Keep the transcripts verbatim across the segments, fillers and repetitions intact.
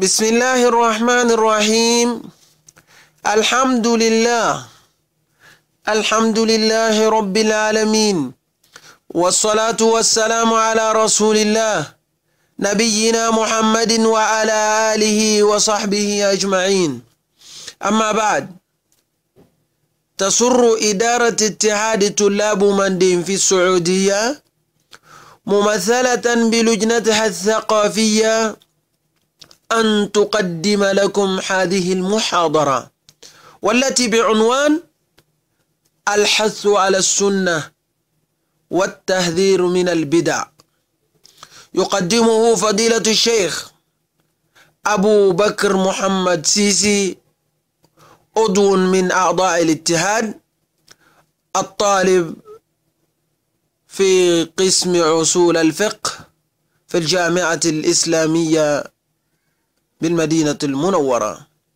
بسم الله الرحمن الرحيم. الحمد لله الحمد لله رب العالمين، والصلاة والسلام على رسول الله نبينا محمد وعلى آله وصحبه أجمعين. أما بعد، تسر إدارة اتحاد طلاب مندين في السعودية ممثلة بلجنتها الثقافية أن تقدم لكم هذه المحاضرة، والتي بعنوان الحث على السنة والتحذير من البدع. يقدمه فضيلة الشيخ أبو بكر محمد سيسي، عضو من أعضاء الاتحاد، الطالب في قسم أصول الفقه في الجامعة الإسلامية بالمدينة المنورة.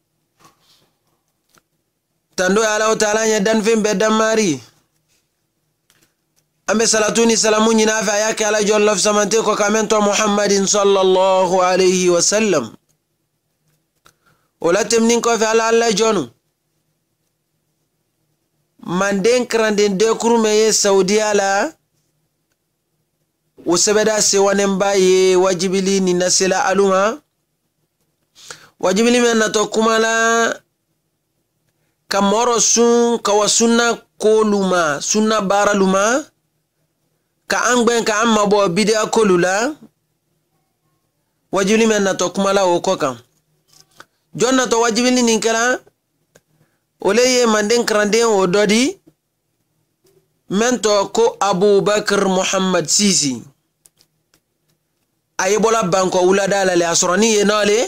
تندو على تعالى يدن فين بدن ماري أمي صلاتوني سلاموني نافع ياك على جون لف سمانتيكو كامنتو محمد صلى الله عليه وسلم، ولا تمنينكو في على الله جونو من دين كراندين ديكرو مي سعودي على وسبدا سيوانن باي واجبلي ننسلا ألوما wajibili mena to kumala kamoro sun kawa sunna koluma sunna baraluma ka angben ka amma bo bidia kolula wajibili mena to kumala okoka jonna to wajibili ninkala oleye manden krande o dodi mento ko Abu Bakr Muhammad Sisi ayebola banko ulada la le asrani yenale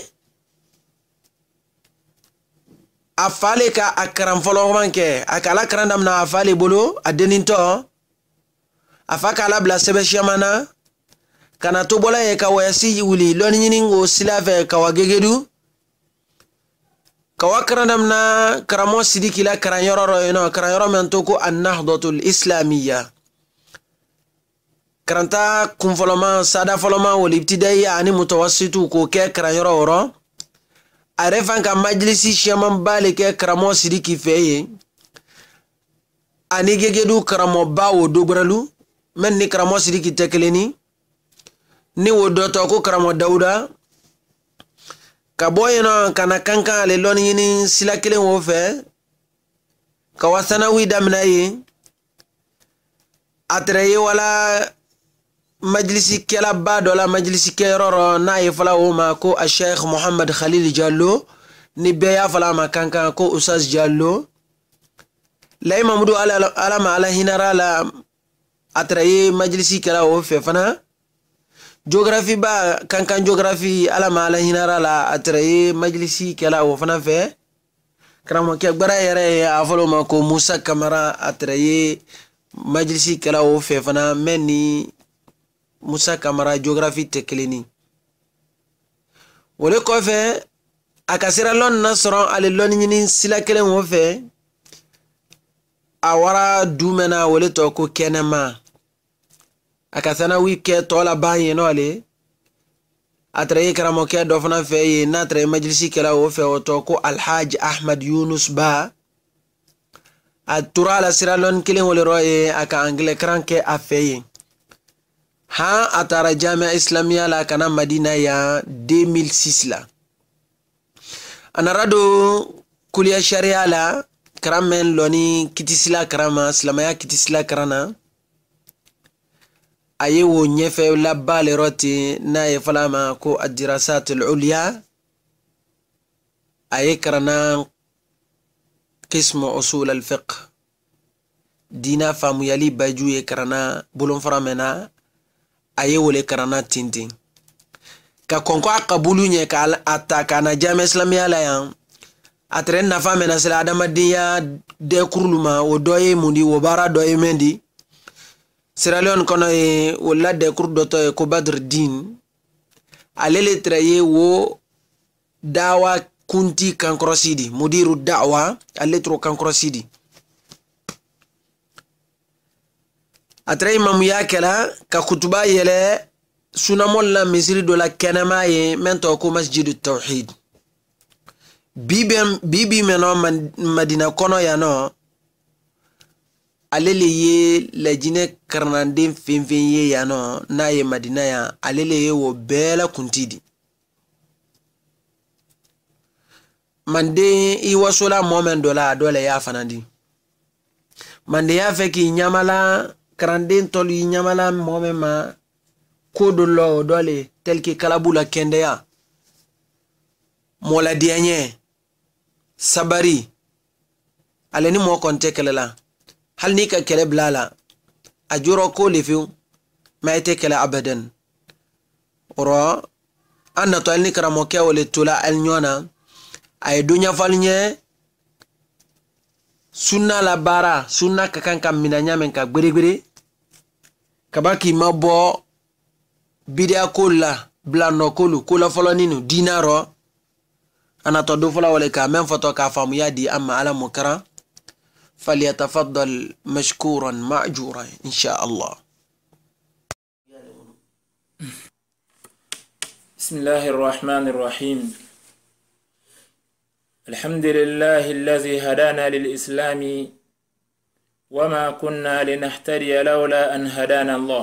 afale ka akaram folo manke akala karandam na afale bolo adeninto afaka la bla sebe shamana kana to bola e ka wayasi wuli loni nyingo silave ka wagegedu ka wakarandam na karamo sidiki la karanyoro eno karanyoro mentoko an-nahdatul islamiyya karanta kum foloma sada foloma wali ibtidaiya ani mutawassitu ko ke karanyoro oro arefan ka majlisi shaman bale ke karamo sidiki feye ani gegedu karamo bawo dobralu men ni karamo sidiki tekeleni ni wodoto ko karamo dauda ka boyeno kana kanka le loni ni silakele wo fe ka wasana wi damnayi atreye wala majlisi kela badola majlisi keroro na yefala woma ko a Sheikh Muhammad Khalil Jallo ni beya fala makanka ko Ustaz Jallo lay mamudu ala ala ma ala hinara la atraye majlisi kela wo fefana geography ba kankan geography ala ma ala hinara la atraye majlisi kela wo fana fe kramo ke gbara yere afalo ma ko Musa Kamara atraye majlisi kela wo fefana meni Musa Kamara geography tekeleni wole ko fe akasira lon nasron ale lon nyini sila kelen wo fe awara dumena wole to ko kenema akasana wike to la banye no ale atraye karamo ke do fana fe ye natre majlisi kala wo fe to ko Alhaj Ahmad Yunus Ba atura la sira lon kelen wole roye aka angle kranke afeye ha atara Jamia Islamia la kana Madina ya deux mille six la anarado kulia sharia la karamen loni kitisila karama islamaya kitisila karana aye wo nyefe la bale roti na ye falama ko ad-dirasat al-ulya aye karana qism usul al-fiqh dina famu yali baju ye karana bulon faramena aye wole karana tintin ka konko akabulu nye ka ataka na Jamia Islamia la yan atren na fame na sila adamadiya de kurluma o doye mundi o bara doye mendi Sierra Leone kono e wala de kur doto e ko Badr Din alele traye wo dawa kunti kankrosidi mudiru da'wa aletro kankrosidi atre imam yakela ka kutuba yele sunamol la misiri do la kenema ye mento ko masjidu tawhid bibem bibi meno madina kono ya no alele ye lajine karnandin finfin ye ya no na ye madina ya alele ye wo bela kuntidi mande i wasola momen dola dole ya fanandi mande ya feki nyamala karandin tolu nyamala momen ma kodolo dole telki kalabula kende ya mola dianye sabari aleni mo konte kelela hal ni ka kele blala ajuro ko lefiu ma ite kele abadan oro anna to alni karamo ke wole tula alnyona ay dunya falnye sunna la bara sunna ka kanka minanya men ka gbere gbere kabaki mabo bidia kola blano kolu kola foloninu dinaro ana to do fola wala ka men foto ka famu yadi amma ala mukara falyatafaddal mashkuran ma'jura insha Allah. Bismillahir Rahmanir Rahim. Alhamdulillahi alladhi hadana lil islami wama kunna linahtadiya lawla an hadana Allah.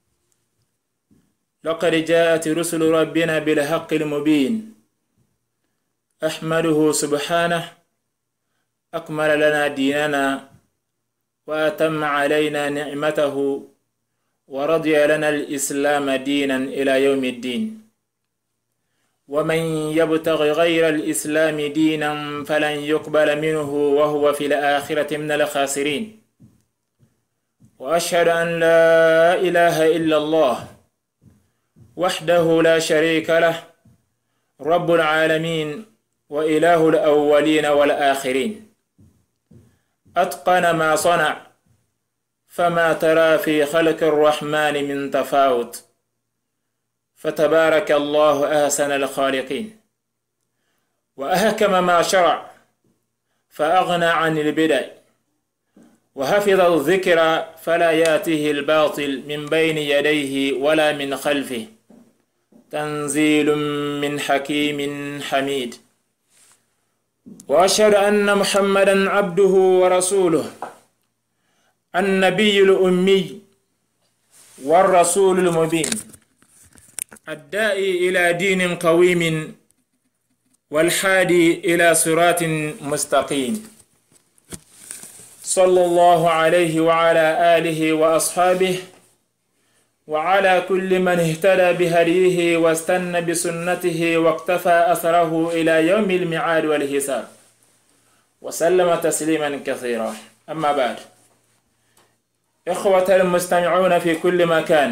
لقد جاءت رسل ربنا بالحق المبين أحمده سبحانه أكمل لنا ديننا وأتم علينا نعمته ورضي لنا الإسلام دينا إلى يوم الدين ومن يبتغي غير الإسلام دينا فلن يقبل منه وهو في الآخرة من الخاسرين وأشهد أن لا إله إلا الله وحده لا شريك له رب العالمين وإله الأولين والآخرين أتقن ما صنع فما ترى في خلق الرحمن من تفاوت فتبارك الله أحسن الخالقين وأحكم ما شرع فأغنى عن البدع وحفظ الذكر فلا يأتيه الباطل من بين يديه ولا من خلفه تنزيل من حكيم حميد وأشهد أن محمدًا عبده ورسوله النبي الأمي والرسول المبين الداعي إلى دين قويم والحادي إلى صراط مستقيم صلى الله عليه وعلى آله وأصحابه وعلى كل من اهتدى بهديه واستنى بسنته واقتفى أثره إلى يوم الميعاد والحساب وسلم تسليما كثيرا. أما بعد، إخوة المستمعون في كل مكان،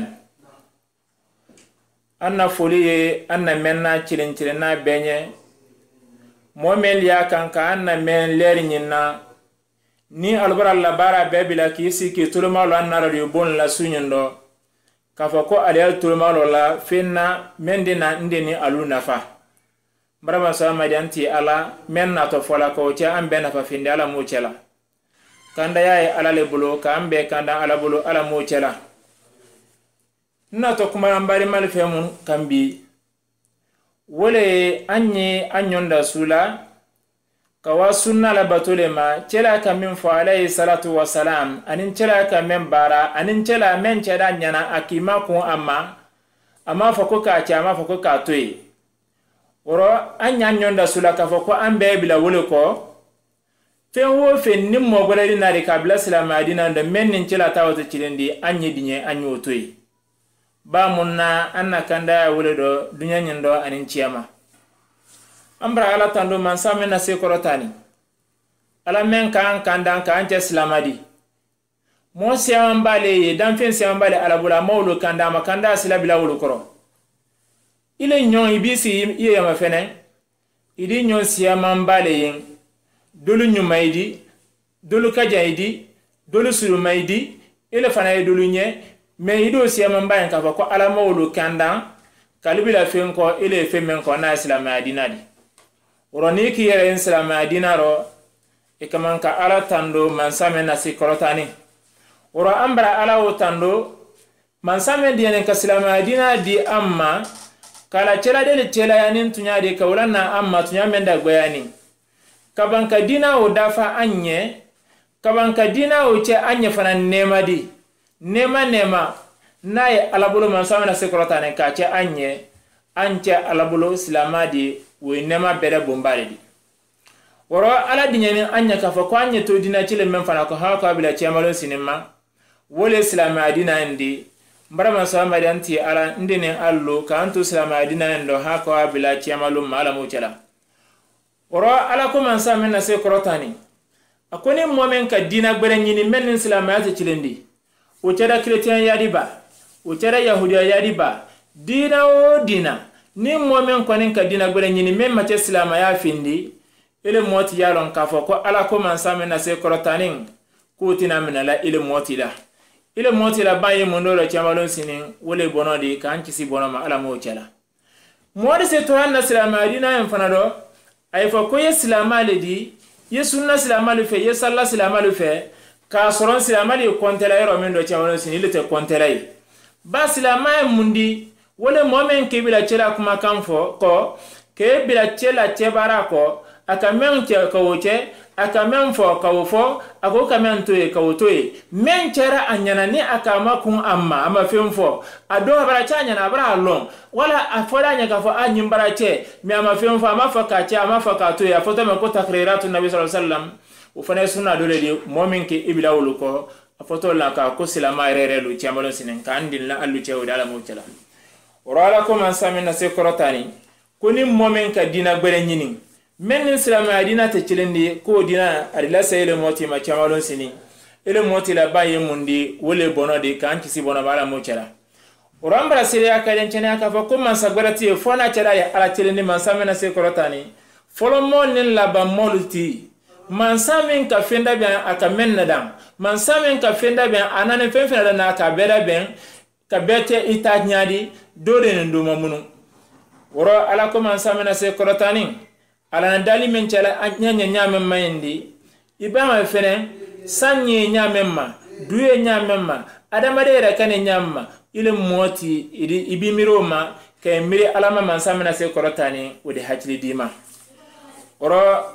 أن فولي أن منا تشلين تشلنا بيني مؤمن يا كان كأن من ليرنينا ni albara la bara bebila kisi ki tulma lo anara yobon la sunyendo kafako aliyal tulma lo la finna mendina ndeni alu nafa baraba sa madianti ala menna to fola ko ci ambe nafa finde ala mu cela kanda yaay ala le bulo ka ambe kanda ala bulo ala mu cela na to kuma ambari mal femun kambi wole anyi anyonda sula kawa sunna la batule ma cela ka min fo alayhi salatu wassalam anin cela ka men bara anin cela men ceda nyana akima ko amma amma fo ko ka ci amma fo ko ka toyi woro anya nyonda sula ka fo ko ambe bila wole ko fen wo fen nim mo golari na ri kabla sala madina ndo men nin cela tawata cilendi anyi dinye anyo toyi ba munna anna kanda wole do dunya nyindo anin ciyama ambra ala tando man samme na se korotani ala men kan kandan kan te islamadi mo se ambale dan fen se ambale ala bula mawlo kanda ma kanda sila bila wulu koro ile nyon ibisi iye ya mafene idi nyon si ambale yin dolu nyumaidi dolu kajaidi dolu sulumaidi ile fana dolu nye me ido si ambale ka fa ko ala mawlo kanda kalibila fen ko ile fe men ko na islamadi nadi uroni ki yere insala dinaro e kaman ka ala tando man same na sikorotani uro ambra ala o tando man samen dienen ka silama dina di amma kala cela de cela yanin tunya de kawlana amma tunya menda goyani kabanka dina o dafa anye kabanka dina o ce anye fana nema di nema nema naye alabulo man samena sekrota ne ka ce anye ance alabulo silama di wo nema bere bombare di woro ala dinyani anya ka fa ko anye to dina cile men fana ko ha ko bila ce malon sinima wole silama dina ndi mbara man sama danti ala ndene allo ka antu silama dina ndo ha ko bila ce malon mala mo cela woro ala ko man samena sekrota ni akoni momen ka dina gbere nyini men silama ya cilendi o ceda chrétien yadiba o ceda yahudiya yadiba dina o dina ni momen konin ka dina gbere nyini men ma silama ya findi ile moti yalon ka fo ko ala ko man samena sekrota ni ko tina minala ile moti la ile moti la baye mondoro chamalon sinin wole bonodi kan kisi bonoma ala mo cela modi se to anna silama dina en fanado ay fo ko ye silama le di ye sunna silama le fe ye salla silama le fe ka soron silama le kontela yero men do chamalon sinin ile te kontela yi ba silama e mundi wole momen ke bila cela kuma kan fo ko ke bila cela chebara ko aka men che ko che aka men fo ka fo ako ka men to e ka to e men chera anyana ni aka ma kun amma ama fem fo ado bara cha nyana bara long wala afoda nya ka fo anyim bara che mi ama fem fo ama fo ka che ama fo ka to e afoto me ko takriratu nabi sallallahu alaihi wasallam o fane sunna dole di momin ke ibila wulu ko afoto la ka ko silama rere lu chamalo sinen kan dilla allu che o dala mo cela orala ko man samina se korotani kuni momin ka dina gbere nyini men silama adina te cilendi ko dina adila sayele moti ma chamalon sini ele moti la baye mundi wole bono de kan kisi bono bala mo cela orambra sire akalen chene aka fa ko man sagbarati e fona cela ya ala cilendi man samena se korotani folo mon nin la ba molti man samen ka fenda ben aka men nadam man samen ka fenda ben anane fen fenda na ka bela ben ka bete ita nyadi dole nduma munu woro ala ko man samena se korotani ala dali men chala nyanya nyame mayndi ibama fene sanye nyame ma duye nyame ma adama de ra kane nyamma ile moti idi ibimiro ma kay miri alama man samina se korotani wodi hajli dima oro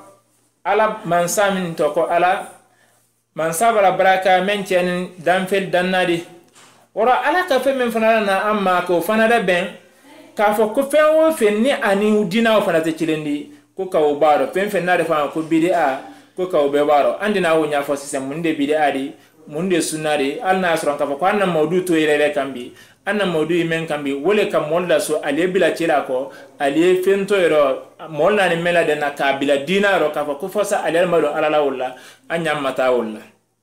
ala man samin to ko ala man sabara baraka men chen danfel dannadi oro ala ka fe men fanala na amma ko fanada ben ka fo ko fe wo fe ni ani dina o fanata cilendi ko kawo baro fen fen na defa ko bid'a ko kawo be baro andina wo nya fo system munde bid'a di munde sunari alna asron ka ko anna mawdu to yele kambi anna mawdu men kambi wole kam molla so ale bila cila ko ale fen to yero molla ni mela de na kabila dina ro ka ko fosa ale mado alala wala anya mata wala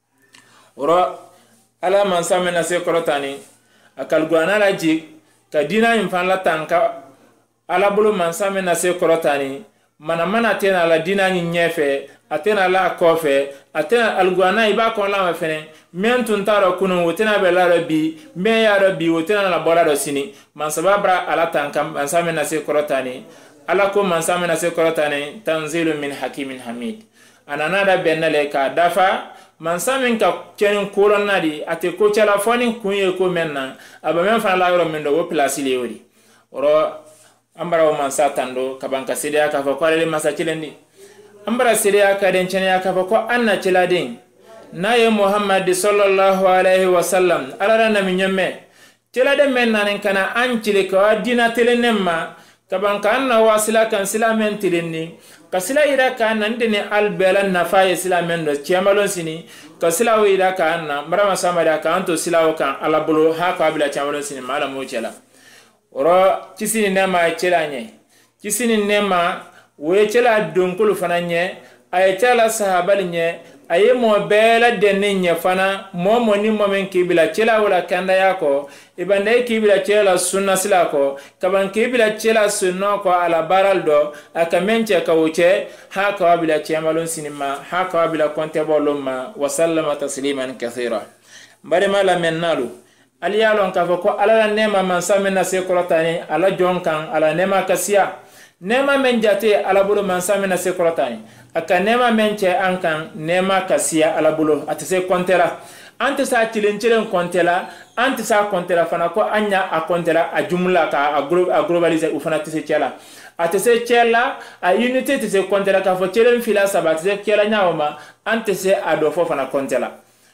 oro ala man samena se korotani akal gwana la jik ka dina infan la tanka ala bulu man samena se korotani mana mana tena la dina ni nyefe atena la kofe atena alguana iba kon la mafene men tuntaro kunu wotena be la rabbi me ya rabbi wotena la bola do sini man sababra ala tankam man samena se korotani ala ko man samena se korotani tanzilun min hakimin hamid ananada benale ka dafa man samen ka ken kolonna di ate ko chala foni kunye ko menna aba men fa la yoro men do wo place le wori oro ambara o man satando kabanka sidia ka fa kwale masa cilendi ambara sidia ka den chene ka fa ko anna ciladin naye muhammad sallallahu alaihi wasallam ala na minyame cilade men nanen kana an cile ka dina telenemma kabanka anna wasila kan silamen tilenni kasila ira ka nan dene albela nafa islamen do chiamalon sini kasila ira ka anna marama samada ka anto silawo kan ala bulu ha ka bila chiamalon sini mala mo cela oro kisini nema chela nye kisini nema we chela donkulu fana nye ay chela sahabal nye ay mo bela denne nye fana mo mo ni mo men kibila chela wala kanda yako ibande kibila chela sunna sila ko kaban kibila chela sunna ko ala baraldo akamenche ka wuche ha ka bila chiamalon sinima ha ka bila konte boluma wa sallama tasliman kathira bare mala mennalu aliyalon ka ko ala nema man samena se korotani ala jonkan ala nema kasiya nema men jate ala bulu man samena se korotani aka nema men che ankan nema kasiya ala bulu atse kontera ante sa cilen cilen kontela ante sa kontela fana ko anya a kontela a jumla ka a globaliser u fana tise cela ate se cela a unité tise kontela ka fo cilen fila saba tise cela nyaoma ante se ado fo fana kontela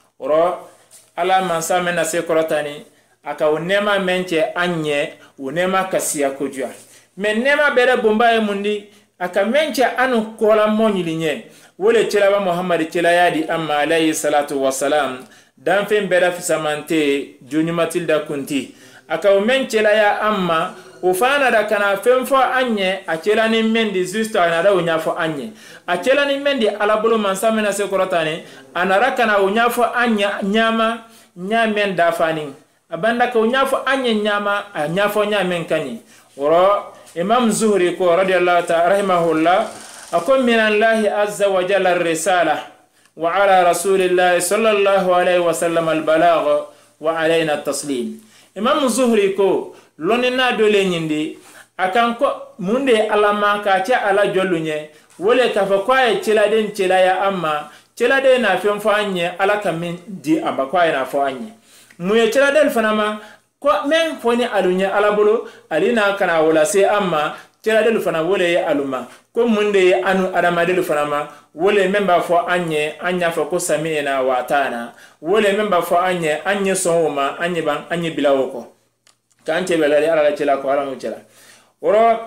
oro ala mansa mena se korotani aka unema menche anye unema kasia kujua men nema bere bomba e mundi aka menche anu kola monyilinye wole cela ba muhammad cela yadi amma alayhi salatu wassalam dan fen bere fisamante joni matilda kunti aka menche la ya amma ufana da kana femfo anye akela ni mendi zisto anara unyafo anye akela ni mendi alabulu mansame na sekorotani anara kana unyafo anya nyama nyamen dafani abanda ka unyafo anye nyama anyafo nyamen kani woro imam zuhri ko radiyallahu ta'ala rahimahullah akum min allahi azza wa jalla ar-risala wa ala rasulillahi sallallahu alayhi wa sallam al-balagh wa alayna at-taslim imam zuhri ko lonina dole nyindi akanko munde alama ka cha ala jolunye wole ka fa kwaye ciladen cilaya amma cilade na fen fanye ala kamin di aba kwaye na fanye muye ciladen fanama ko men foni alunye ala bolo alina kana wala se amma ciladen fana wole ya aluma ko munde anu adamadel fanama wole memba fo anye anya fa ko samina wa tana wole memba fo anye anye sonoma anye ban anye bilawoko كانت بلالي على الجلاك وعلى مجلا ورا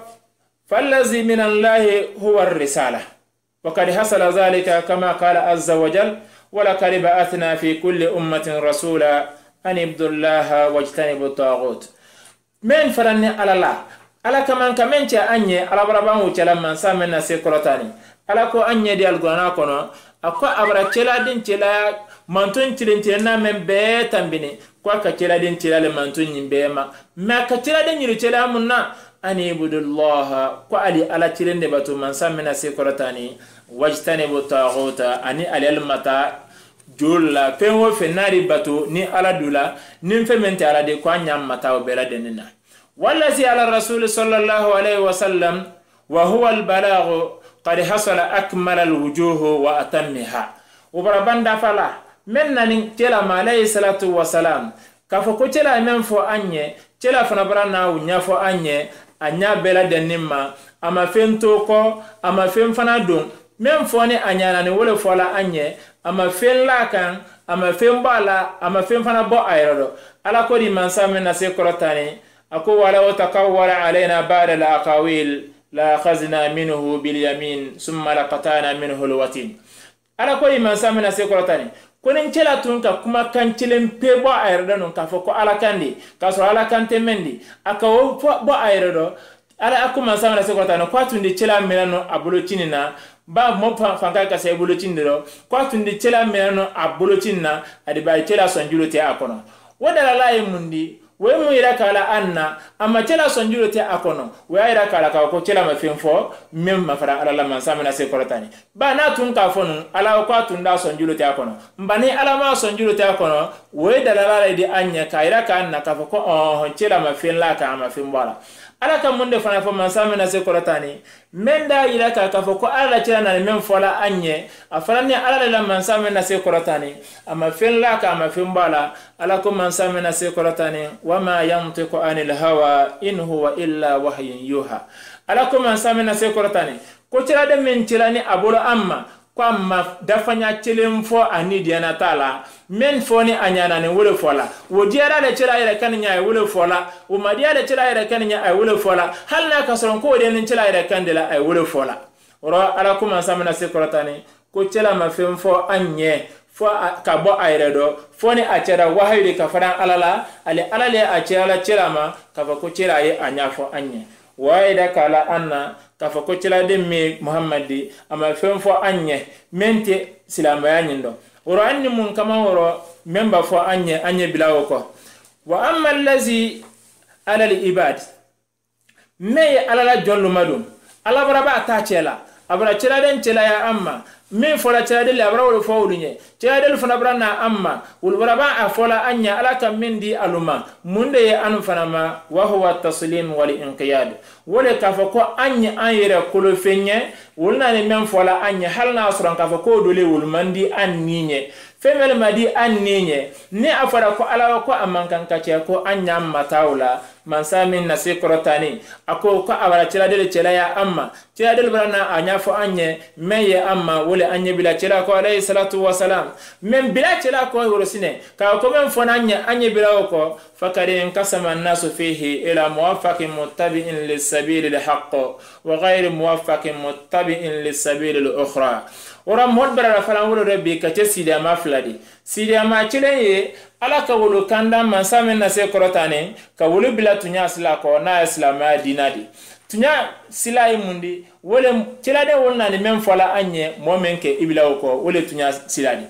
فالذي من الله هو الرسالة وقد حصل ذلك كما قال عز وجل ولقد بعثنا في كل أمة رسولا أن اعبدوا الله واجتنبوا الطاغوت من فرني على الله على كمان كمان أني على بربان وجلا من سامنا سيكرتاني على كو أني دي القرآن كنا أكو أبرا جلا دين جلا mantun tilintena men be tambini kwa ka kila din tilale mantun nyimbe ma ka kila din yiri tela munna ani ibudullah kwa ali ala tilende batu mansamina sekorotani wajtani butaghuta ani alilmata julla penwo fenari batu ni ala dula nim femente ala de kwa nyam mata obela denina wallazi ala rasul sallallahu alayhi wasallam wa huwa albalagh qad hasala akmala alwujuh wa atammaha ubarabanda fala men nani tela ma alayhi salatu wasalam kafo ko tela men fo anye tela fana barana unya fo anye anya bela denima ama fento ko ama fem fana don men fo ni anya ni wole fo la anye ama fen la kan ama fen bala ama fen fana bo ayro ala ko di mansa men na se korotani ako wala wa takawwala alaina ba'da la aqawil la khazna minhu bil yamin thumma laqatana minhu al watin ala ko di mansa men na se korotani konin cela tun ka kuma kan cilen pe bo ayredo non ka foko ala kandi ka so ala kante mendi aka wo bo ayredo ala akuma samana se kota no kwatundi cela melano abulo cinina ba mo fanka ka se bulo cindiro kwatundi cela melano abulo cinna adi ba cela sonjulo te akono wodala laye mundi we mu ira kala anna amma cela sonjulo te akono we ira kala ka ko cela ma fenfo mem ma fara ala la man samana se korotani ba na tun ka fonu ala ko tunda sonjulo te akono mbani ala ma sonjulo te akono we dalala la di anya ka ira ka anna ka ko oh cela ma fen la ka ma fen bala ala ka munde fana fo man samana se korotani menda ira ka ka ko ala cela na mem fola anye afala ni ala la man samana se korotani ama fen la ka ma fen bala ala ko man samana se korotani wama yantiqu anil hawa in huwa illa wahyun yuha ala ko man samana se korotani ko cela de men cela ni abolo amma kwa ma dafanya celen fo ani diana tala men fo ni anyana ni wole fola wo diara de cela ire kan nya wole fola wo madia de cela ire kan nya ay wole fola hal na ka soron ko de ni cela ire kan de la ay wole fola ro ala ko man samana se korotani ko cela ma fem fo anye fo ka bo ayredo fo ni acera wahayde ka fadan alala ale alale acera cela ma ka ko cela ye anya fo anye waida kala anna kafa ko cila de me muhammadi ama fen fo anye mente silama ya nyindo woro anni mun kama woro memba fo anye anye bilawo ko wa amma allazi ala al ibad me ala la jollu madum ala baraba ta cela abra cela den cela ya amma min fola cela de abra wol fawlunye cela de fana brana amma wol baraba afola anya alaka min di aluma munde ya anu fanama wa huwa taslim wal inqiyad wole kafa ko anya anyere kolo fenye wolna ne men fola anya halna asran kafa ko dole wol mandi anninye femel madi anninye ni afara ko ala ko amankan kace ko anya matawla man samin nasikrotani ako ko abara cela de cela ya amma cela de brana anya fo anye meye amma wole anye bila cela ko alayhi salatu wassalam men bila cela ko worosine ka ko men fo anya anye bila ko fakari kasama an-nasu fihi ila muwaffaqin muttabi'in lis-sabil al-haqq wa ghayri muwaffaqin muttabi'in lis-sabil al-ukhra ora modbara falan wolo rabbi ka ce sidi ma fladi sidi ma cileye ala ka wolo kanda man samen na se korotane ka wolo bila tunya sila ko na islama dinadi tunya sila imundi wole cilade wonna ni men fola anye momenke ibila ko wole tunya siladi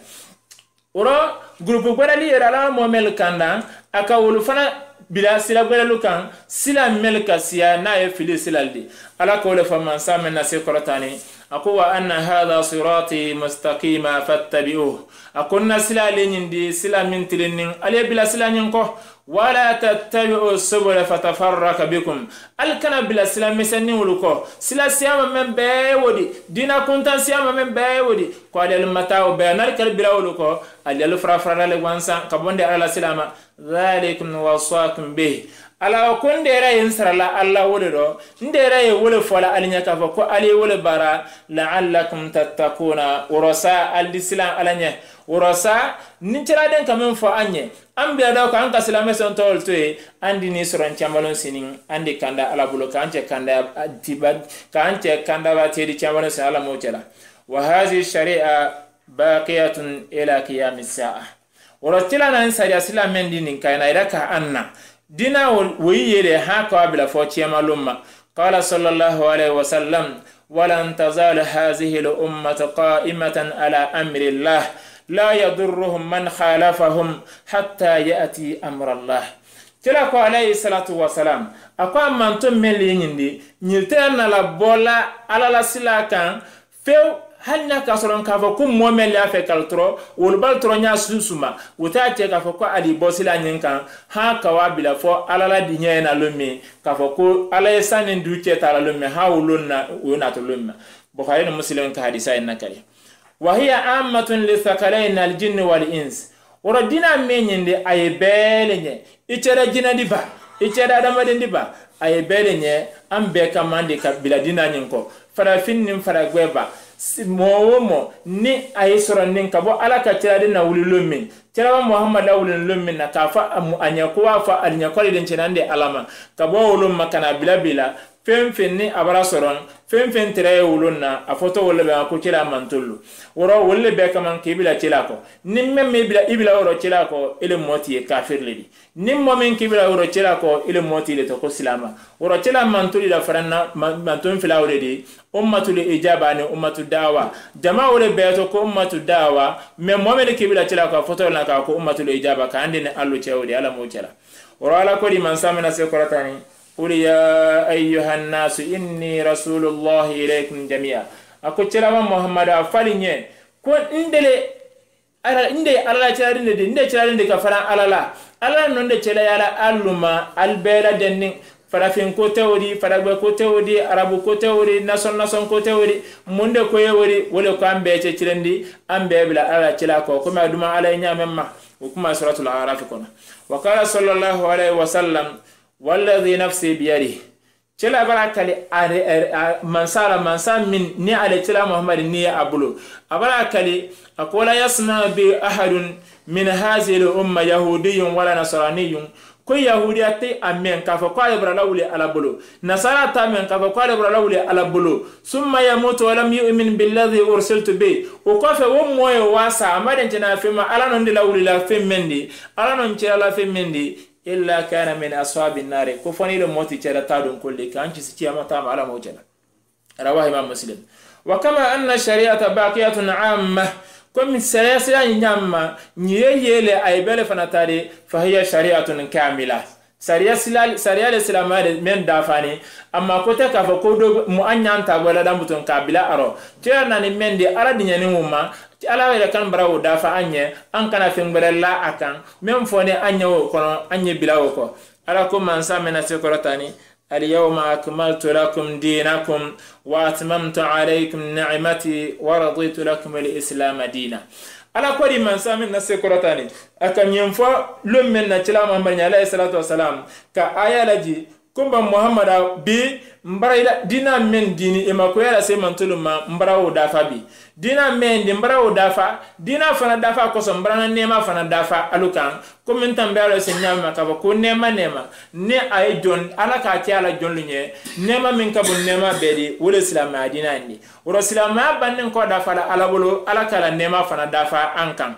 ora groupe gwadali era la momel kanda aka wolo fana bila sila gwadalu kan sila melka siya na e fili silaldi ala ka wolo fa man samen na se korotane أقول أن هذا صراطي مستقيما فاتبعوه أقولنا سلا ليندي سلا من تلين علي بلا سلا ينكو ولا تتبعوا السبل فتفرق بكم الكنا بلا سلا مسني ولكو سلا سيام من بيودي دينا كنت سيام من بيودي قال المتاو بينار كالبلا ولكو علي الفرافرا لغوانسا كبوندي على سلامة ذلك وصاكم به ala ko ndera yinsarala alla wolo ndera ye wolo fola alinya ka ko ali wolo bara la'allakum tattaquna urasa al-islam alanya urasa ni tira den kamen fo anye ambiya da ko an ka silame son tol to andi ni soron chamalon sinin andi kanda ala bulo kan ce kanda tibad kan ce kanda ba te di chamalon sin ala mo cela wa hadhihi shari'a baqiyatun ila qiyamis sa'a uratila nan sariya silamen dinin kayna iraka anna دينا ويلي هاكو بلا فوتي معلومة قال صلى الله عليه وسلم ولن تزال هذه الأمة قائمة على أمر الله لا يضرهم من خالفهم حتى يأتي أمر الله تلاكو عليه الصلاة والسلام أقوى من تمين لينيندي نلتين لبولا على السلاكان فيو hal na ka soron ka fa kum momel ya fe kaltro wol bal tro nya susuma wuta ce ka fa ko ali bosila nyinkan ha ka wa bila fo alala di nye na lomi ka fa ko ala sanin du ce ta lomi ha wulun na wona to lomi bukhari na muslim ka hadisa in nakari wa hiya ammatun li thaqalain al jinn wal ins uradina menyinde ay belenye icere jina diba icere adama den diba ay belenye ambe kamande ka bila dina nyinko fara finnim fara gweba mowomo ni ayisoro nin kabo ala ka tirade na wulilomin tiraba muhammad awulilomin na kafa anya ko afa anya ko den cenande alama kabo wolum makana bila bila fem fen ni abara soron fem fen tire wulonna a foto wolle be ko tira mantullu woro wolle be kaman ke bila tila ko nim memme bila ibila woro tila ko ele moti e kafir ledi nim momen ke bila woro tila ko ele moti le to ko silama woro tila mantuli da faranna mantun fila wodi ummatul ijaba ni ummatud dawa jama wole be to ko ummatud dawa me momen ke bila tila ko foto na ka ko ummatul ijaba ka ande ne allu cewde ala mo cela woro ala ko di man samina se koratani قل يا أيها الناس إني رسول الله إليكم جميعا أكو تشلما محمد أفعلني كون إندلي ألا إندي ألا تشارين دي إندي تشارين دي كفران ألا لا ألا نندي تشلا يالا ألما البيرا دنين farafin ko tawri faragbe ko tawri arabu ko tawri nason nason ko tawri munde ko yewri wole ko ambe ce cirendi ambe bila ala cila ko kuma duma ala nyamemma kuma suratul araf kono wa qala sallallahu alaihi wasallam والذي نفسي بيده تلا براكلي منصار منصار من ني على تلا محمد ني ابلو ابراكلي اقول يسمع باحد من هذه الامه يهودي ولا نصراني كو يهودي اتي امين كفا قال برلاولي على بلو نصارى تامن كفا قال برلاولي على بلو ثم يموت ولم يؤمن بالذي ارسلت به وكف وموي واسع ما دنجنا فيما على نندي لاولي لا فيمندي على ننجي لا فيمندي إلا كان من أصحاب النار كفني لموت ترى تادون كل كان تسيتي ما تام على موجنا رواه إمام مسلم وكما أن الشريعة باقية عامة كم سلاسل نعمة نيجي لأيبل فنتاري فهي شريعة كاملة sariya silal sariya islamade men dafani amma ko te ka fa ko do mu anyanta wala dan butun kabila aro tira nani men di ala di nyani mumma ala wala kan brawo dafa anye an kana fengberella akan men fone anye wo kono anye bilawo ko ala ko man sa mena se korotani اليوم أكملت لكم دينكم وأتممت عليكم نعمتي ورضيت لكم الإسلام دينا ala ko di man samin na se korotani aka nyemfo lum men na tila muhammad alayhi salatu wasalam ka aya laji kumba muhammada bi mbara dina men dini e mako yala se mantuluma mbara o dafa bi dina men di mbara o dafa dina fana dafa ko so mbara na nema fana dafa alukan ko men tambalo se nyama ka ko nema nema ne ay jon ala ka ti ala jon lunye nema min ka bu nema bedi wala islam adina ndi wala islam bannen ko dafa ala bolo ala kala nema fana dafa ankan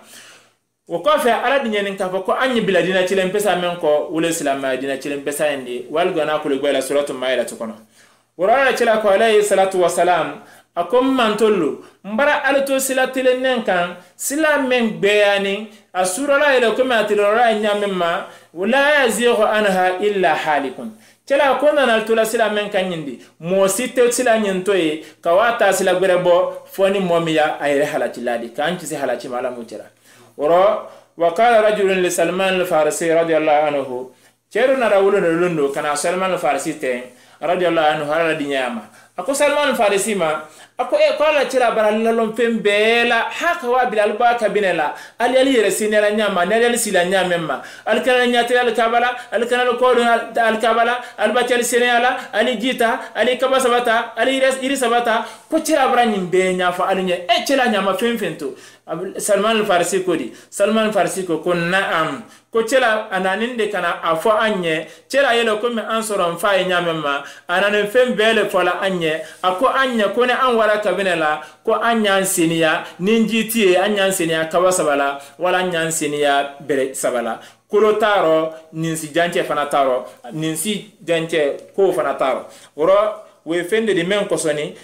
wo ko fe ala dinyen ka ko anyi biladina cilen pesa men ko wala islam adina cilen pesa ndi wal gona ko le gwala suratul maida to kono wala cila ko alayhi salatu wasalam akom mantollu mbara alto silatile nenkan sila men bayani asura la ila kuma atilora nyamma wala yazighu anha illa halikun cila ko nan alto sila men kan yindi mo sitte sila nyentoy kawata sila gberebo foni momiya ayre halati ladi kan ci halati mala mutira woro wa qala rajulun li salman al-farisi radiyallahu anhu ceru na rawulo lundo kana salman al-farisi te radiyallahu anhu hala di nyama ako salman al-farisi ma ako e ko la tira baralla lon pembela haka wa bilal ba kabinela ali ali resine la nyama ne ali sila nyamemma al kana nyati al kabala al kana ko al kabala al batel senela ali jita ali kabasabata ali res iri sabata ko tira baranyim be nyafa ali nye e tira nyama femfento salman al-farisi ko di salman al-farisi ko kun na'am ko cela ananinde kana afo anye cela yelo ko me ansoron faye nyamemma ananen fem bele fola anye ako anye ko ne an wala kabinela ko anyan siniya ninjitiye anyan siniya kawasabala wala anyan siniya bere sabala kulo taro ninsi janche fana taro ninsi janche ko fana taro woro we fende de men ko soni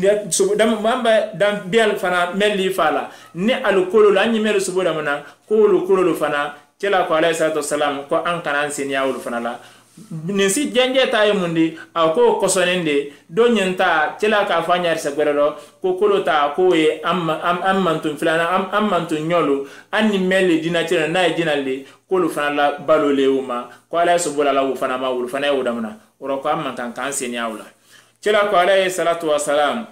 dam mamba dam bial fana melli fala ne al kolo la nyi mel subo damana kolo kolo fana kila ko alayhi salatu wasalam ko an kanan siniya wul fana la ninsi janje tay mundi ako kosonende do nyenta kila ka fanya risa gwerelo ko kolota ko e am am am mantu filana am am mantu nyolo anni meli dina tira na dinalle kolu fana la balo leuma ko alayhi subula la wu fana ma wul fana e wudamna oro ko am kan kan siniya wula kila ko alayhi salatu wasalam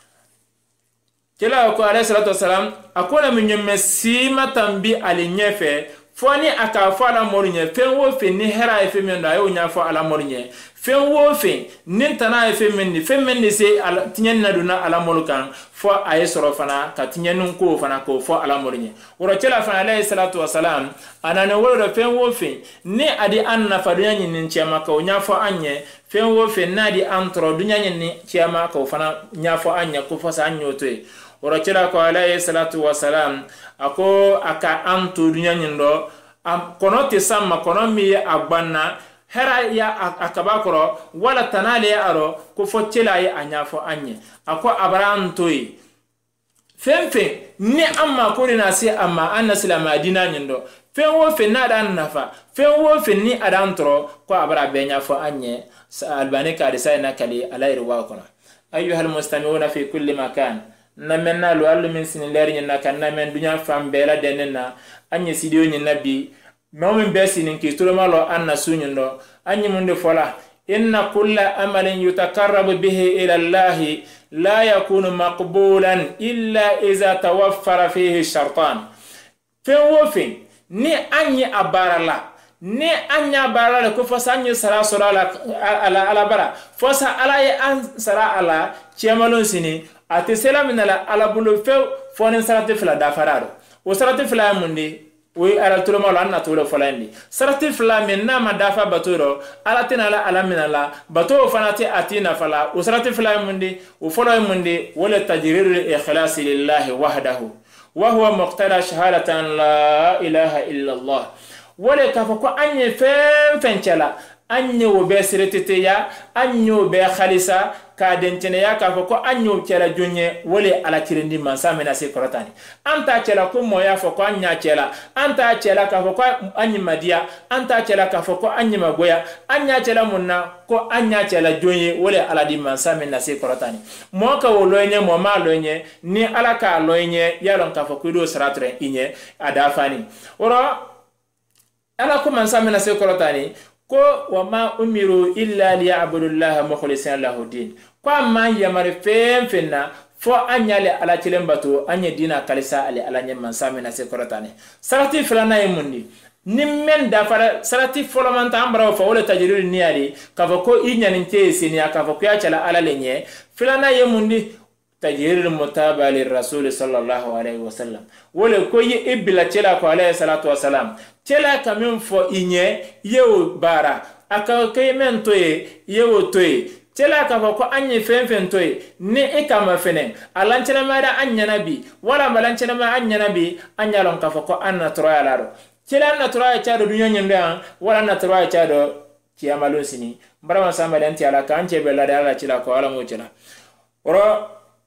kila ko alayhi salatu wasalam akona minyemme sima tambi ali nyefe foni aka fo ala morinye fen wo fe ni hera e fe men da yo nya fo ala morinye fen wo fe nin tana e fe men ni fe men ni se ala tinyen na duna ala molukan fo ay soro fana ka tinyen ko fana ko fo ala morinye woro cela fana alayhi salatu wasalam anane woro fen wo fe ni adi anna fa dunya nin chema ka nya fo anye fen wo fe nadi antro dunya nin chema ka fana nya fo anye ko fo sa anyote woro cela ko alayhi salatu wasalam ako aka antu dunya nyindo am kono te samma kono mi agbanna hera ya akabakoro wala tanale aro ko fotela ya anyafo anye ako abrantoi femfe ni amma ko na si amma anna silama dina nyindo fen wo fe na dan nafa fen wo fe ni adantro ko abra benya fo anye albani ka disa na kali alayri wa kono ayyuhal mustami'una fi kulli makan namenna lo allu min sin ler nyi naka namen dunya fam bela denena anye sidio nyi nabi mawmen besi nin ki tolo malo anna sunyundo anye munde fola inna kulla amalin yutakarrabu bihi ila allah la yakunu maqbulan illa iza tawaffara fihi shartan fe wofin ni anye abarala ni anya barala ko fosa anye sara sura ala ala ala bara fosa ala ya an sara ala chiamalon sini ate selamina la ala bulu fe fonin sarati fila da farado o sarati fila mundi we ala tuloma la na tulo folandi sarati fila min na ma dafa baturo ala tinala ala minala bato fanati atina fala o sarati fila mundi o folo mundi wala tajrirul ikhlas lillahi wahdahu wa huwa muqtada shahadatan la ilaha illa allah wala kafa ko anye fen fencela anye wo be seretete ya anyo be khalisa ka dentene ya ka fo ko anyo cela jonye wole ala kirindi man samena se korotani anta cela ko moya fo ko anya cela anta cela ka fo ko anyi madia anta cela ka fo ko anyi magoya anya cela munna ko anya cela jonye wole ala di man samena se korotani mo ka woloyenye mo ma loyenye ni ala ka loyenye yalon ka fo ko do saratre inye adafani oro ala ko man samena se korotani ko wama umiru illa liya'budullaha mukhlisina lahu din ko man yamare fem fenna fo anyale ala tilembatu anye dina kalisa ali ala nyamman samina se korotane sarati filana yemundi nimmen da fara sarati folomanta ambra fo wala tajrir niyari ka ko inyani tesi ni aka fo ya chala ala lenye filana yemundi tajrir mutaba lirrasul sallallahu alaihi wasallam wala ko yi ibla chala ko alayhi salatu wasalam cela kamen fo inye yewo bara aka kay men toye yewo toye cela ka fo ko anye fen fen toye ne e kama fenen alan cela ma da anya nabi wala malan cela ma anya nabi anya lon ka fo ko anna troya laro cela na troya chado dunyo nyende an wala na troya chado ci amalo sini barama samba dan ti ala kan ce bella da ala cela ko ala mo cela oro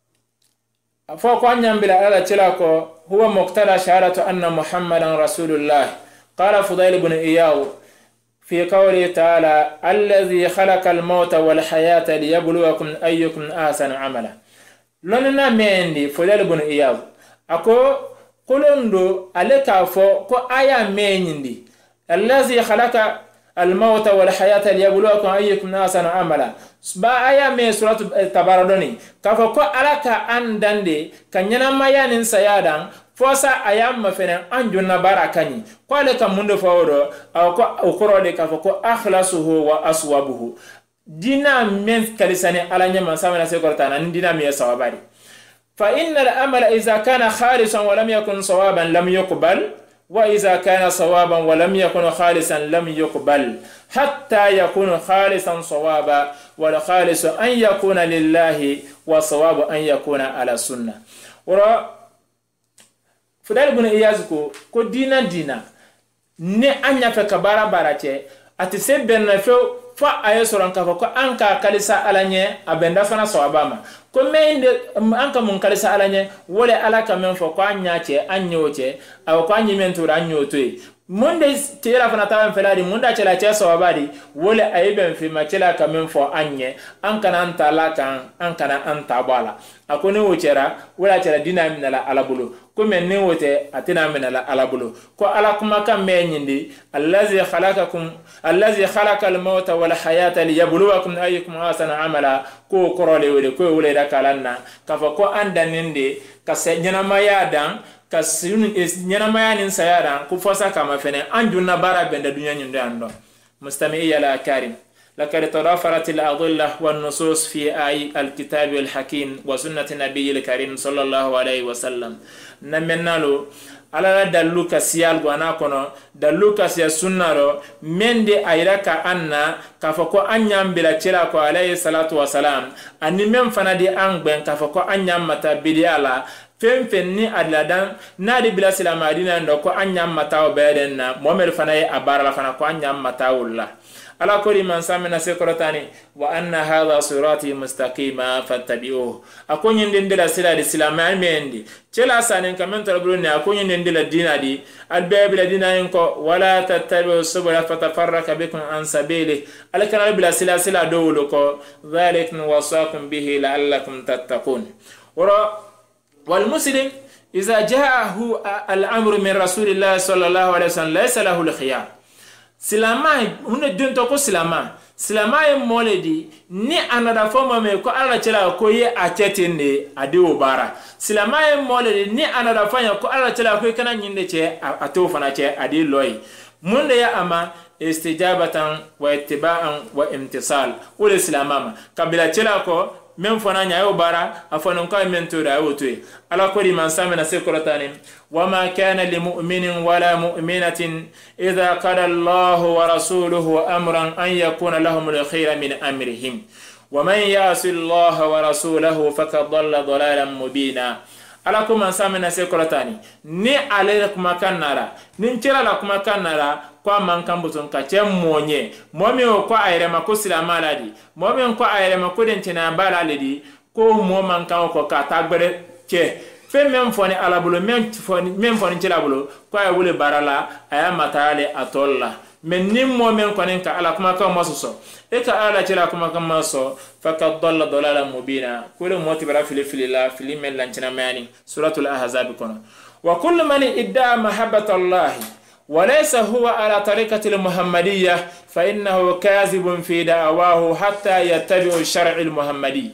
fo ko anya bila ala cela ko huwa muqtada shahadatu anna muhammadan rasulullah. قال فضيل بن إياو في قوله تعالى الذي خلق الموت والحياة ليبلوكم أيكم أحسن عملا لننا مندي فضيل بن إياو أكو قلندو عليك فو كو آية مندي الذي خلق الموت والحياة ليبلوكم أيكم أحسن عملا ba aya me suratu tabaradoni kafo ko alaka andande kanyana mayanin sayadan fosa ayam mafenen anjuna barakani ko le kam mundo fawdo aw ko ukoro de kafo ko akhlasuhu wa aswabuhu dina men kalisane alanya masamana se kortana dina me sawabari fa inna al-amala idha kana khalisan wa lam yakun sawaban lam yuqbal وإذا كان صوابا ولم يكن خالصا لم يقبل حتى يكون خالصا صوابا والخالص أن يكون لله وصواب أن يكون على السنة ورا فدال بن إيازكو كو دينا دينا ني أنيا فكبارا باراتي أتسبب فو fa ayo soran ka ko anka kalisa alanye abenda fana sawabama ko meinde anka mun kalisa alanye wole alaka men fo ko anyache anyoche aw ko anyi men tura anyoto monde tira fana tawen felari munda chela che sawabadi wole ayben fi ma chela ka men fo anye anka nan talaka anka na anta bala akone wochera wala chela dina minala alabulu ko men ne wote atina minala alabulu ko ala kuma kam menyindi allazi khalaqakum allazi khalaqa al-mauta wal hayata liyabluwakum ayyukum ahsanu amala ko korole wede ko wole da kalanna kafa ko andaninde ka senyana mayadan ka sun nyana mayanin sayadan ku fosa kama fene anjuna bara benda dunya nyinde ando mustami'i ya karim لقد تضافرت الأضلة والنصوص في آي الكتاب الحكيم وسنة النبي الكريم صلى الله عليه وسلم نمنالو على دلوك سيال غوانا كونو دلوك سيال سنة من دي أيراكا أنا كفاكو أنيام بلا تلاكو عليه الصلاة والسلام أني من فنا دي أنغبين كفاكو أنيام متا بديالا fem fen ni adladan nadi bila sila madina ndo ko anyam mataw beden na momer fana e abara fana ko anyam matawulla ala kori man samina sekorotani wa anna hadha sirati mustaqima fattabi'uhu akonyin dindila sila di sila mendi cela sanen kamen tarabulu ne akonyin dindila dina di albabila dina ko wala tattabi'u subula fatafarraka bikum an sabili alakana bila sila sila dowlo ko dhalikum wasaqum bihi la'allakum tattaqun wara والمسلم إذا جاءه الأمر من رسول الله صلى الله عليه وسلم ليس له الخيار سلاما هنا دون تقول سلاما سلاما مولدي ni anada foma me ko ala cela ko ye achetinde adiwo bara sila mole ni anada fanya ko ala cela ko kana nyinde che ato fana che adi loy munde ya ama istijabatan wa ittiba'an wa imtisal ul islamama kabila cela ko men fana nya yo bara afana ko men to da woto ala ko di man samena sekoratani wama kana lil mu'minin wala mu'minatin idha qala Allahu wa rasuluhu amran an yakuna lahum al khayra min amrihim ومن يعص الله ورسوله فقد ضل ضلالا مبينا ala ko man samena sekoratani ni ale kuma kanara ni ntira la kuma kanara ko man kan butun ka ce monye momi ko ayre ma ko silama ladi momi ko ayre ma ko den tina bala ladi ko mo man kan ko ka tagbere ce fe même foni ala bulo même foni même foni ci la bulo ko ay wule barala aya matale atolla men nim mo men konen ka ala kuma ka masuso e ka ala ci la kuma ka maso fakat dalla dalala mubina kullu moti bara fili fili la fili men lancina mani suratul ahzab kono wa kullu man idda mahabbata allah wa laysa huwa ala tariqati al muhammadiyya fa innahu kazibun fi da'awahu hatta yattabi'u shar'i al muhammadi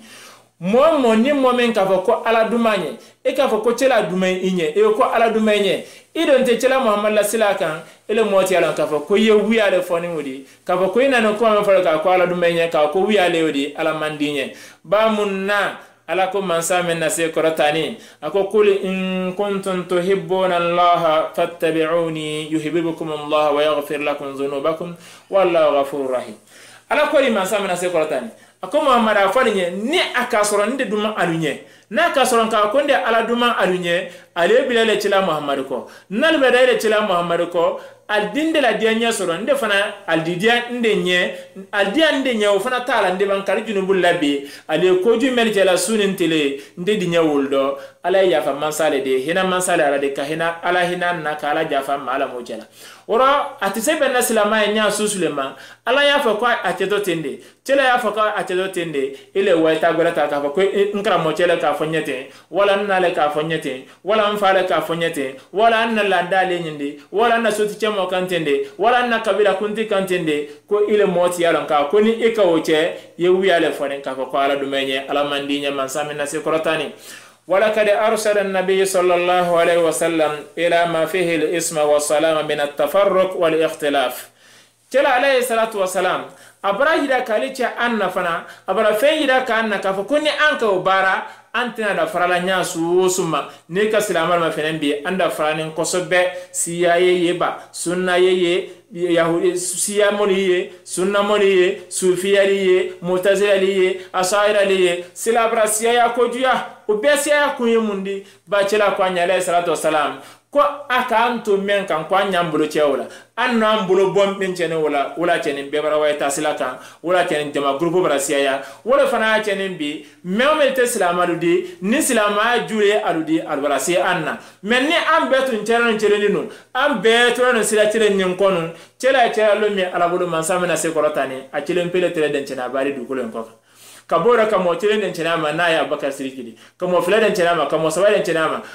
mo mo ni mo men ka ko ala dumanye e ka ko cela dumay inye e ko ala dumenye idon te cela muhammad la silaka ele moti ala ka ko ye wiya le foni wudi ka ko ina no ko ma fa ka ko ala dumenye ka ko wiya le wudi ala mandinye ba munna ala ko mansa men nase korotani ako kul in kuntum tuhibbuna allaha fattabi'uni yuhibbukum allah wa yaghfir lakum dhunubakum wallahu ghafurur rahim ala ko ri mansa men nase korotani ako muhammad afanye ni akasoro ndi duma alunye na kasoro ka ko ndi ala duma alunye ale bilale cila muhammad ko nal bedale cila muhammad ko aldinde la dianya soro nde fana aldidia nde nye aldia nde nye ofana tala nde bankari junubul labi ale ko ju mel jela sunin tele nde dinya wuldo ala ya fa mansale de hina mansale ala de ka hina ala hina na kala jafa mala mojela ora atise benna silama nya susulema ala ya fa ko atedo tende chela ya fa ko atedo tende ile waita gorata ka fa ko nkra mo chela ka fonyete wala nale ka fonyete wala mfale ka fonyete wala anna landale nyindi wala na soti chemo kantende wala na kabila kunti kantende ko ile moti yalon ka ko ni ika woche ye wiyale fonen ka ko ala dumenye ala mandinya mansami na sekorotani ولقد أرسل النبي صلى الله عليه وسلم إلى ما فيه الإسم والسلام من التفرق والاختلاف جل عليه الصلاة والسلام أبرا يدا كاليتش أن فنا أبرا فين يدا كأن كفكوني أنك وبارا أنتنا دا فرلا نياسو سما نيكا سلامر ما فينن بي أندا فرانين كوسبة سيايي يبا سنة يي يهودي سيا مولي سنة مولي سوفيالي معتزلي أشاعرة سلابرا سيا كوجيا وبسيا كوني مندي باتشلا كوانيا عليه الصلاة والسلام ko aka anto men kan kwa nyambulo chewla anno ambulo bombin chene wala wala chene bebara way tasilaka wala chene jama grupo brasiya wala fana chene bi mewme te islamalu di ni islama jure aludi albarasi anna men ni ambetu nchero nchero linu ambetu no sila chele nyin kono chela chela lo mi alabulo mansamena se korotani a chele mpele tele den chena bari du kulo nkoka kabora kamo chele den chena ma na ya bakar sirikidi kamo fele den chena ma kamo sawa den chena ma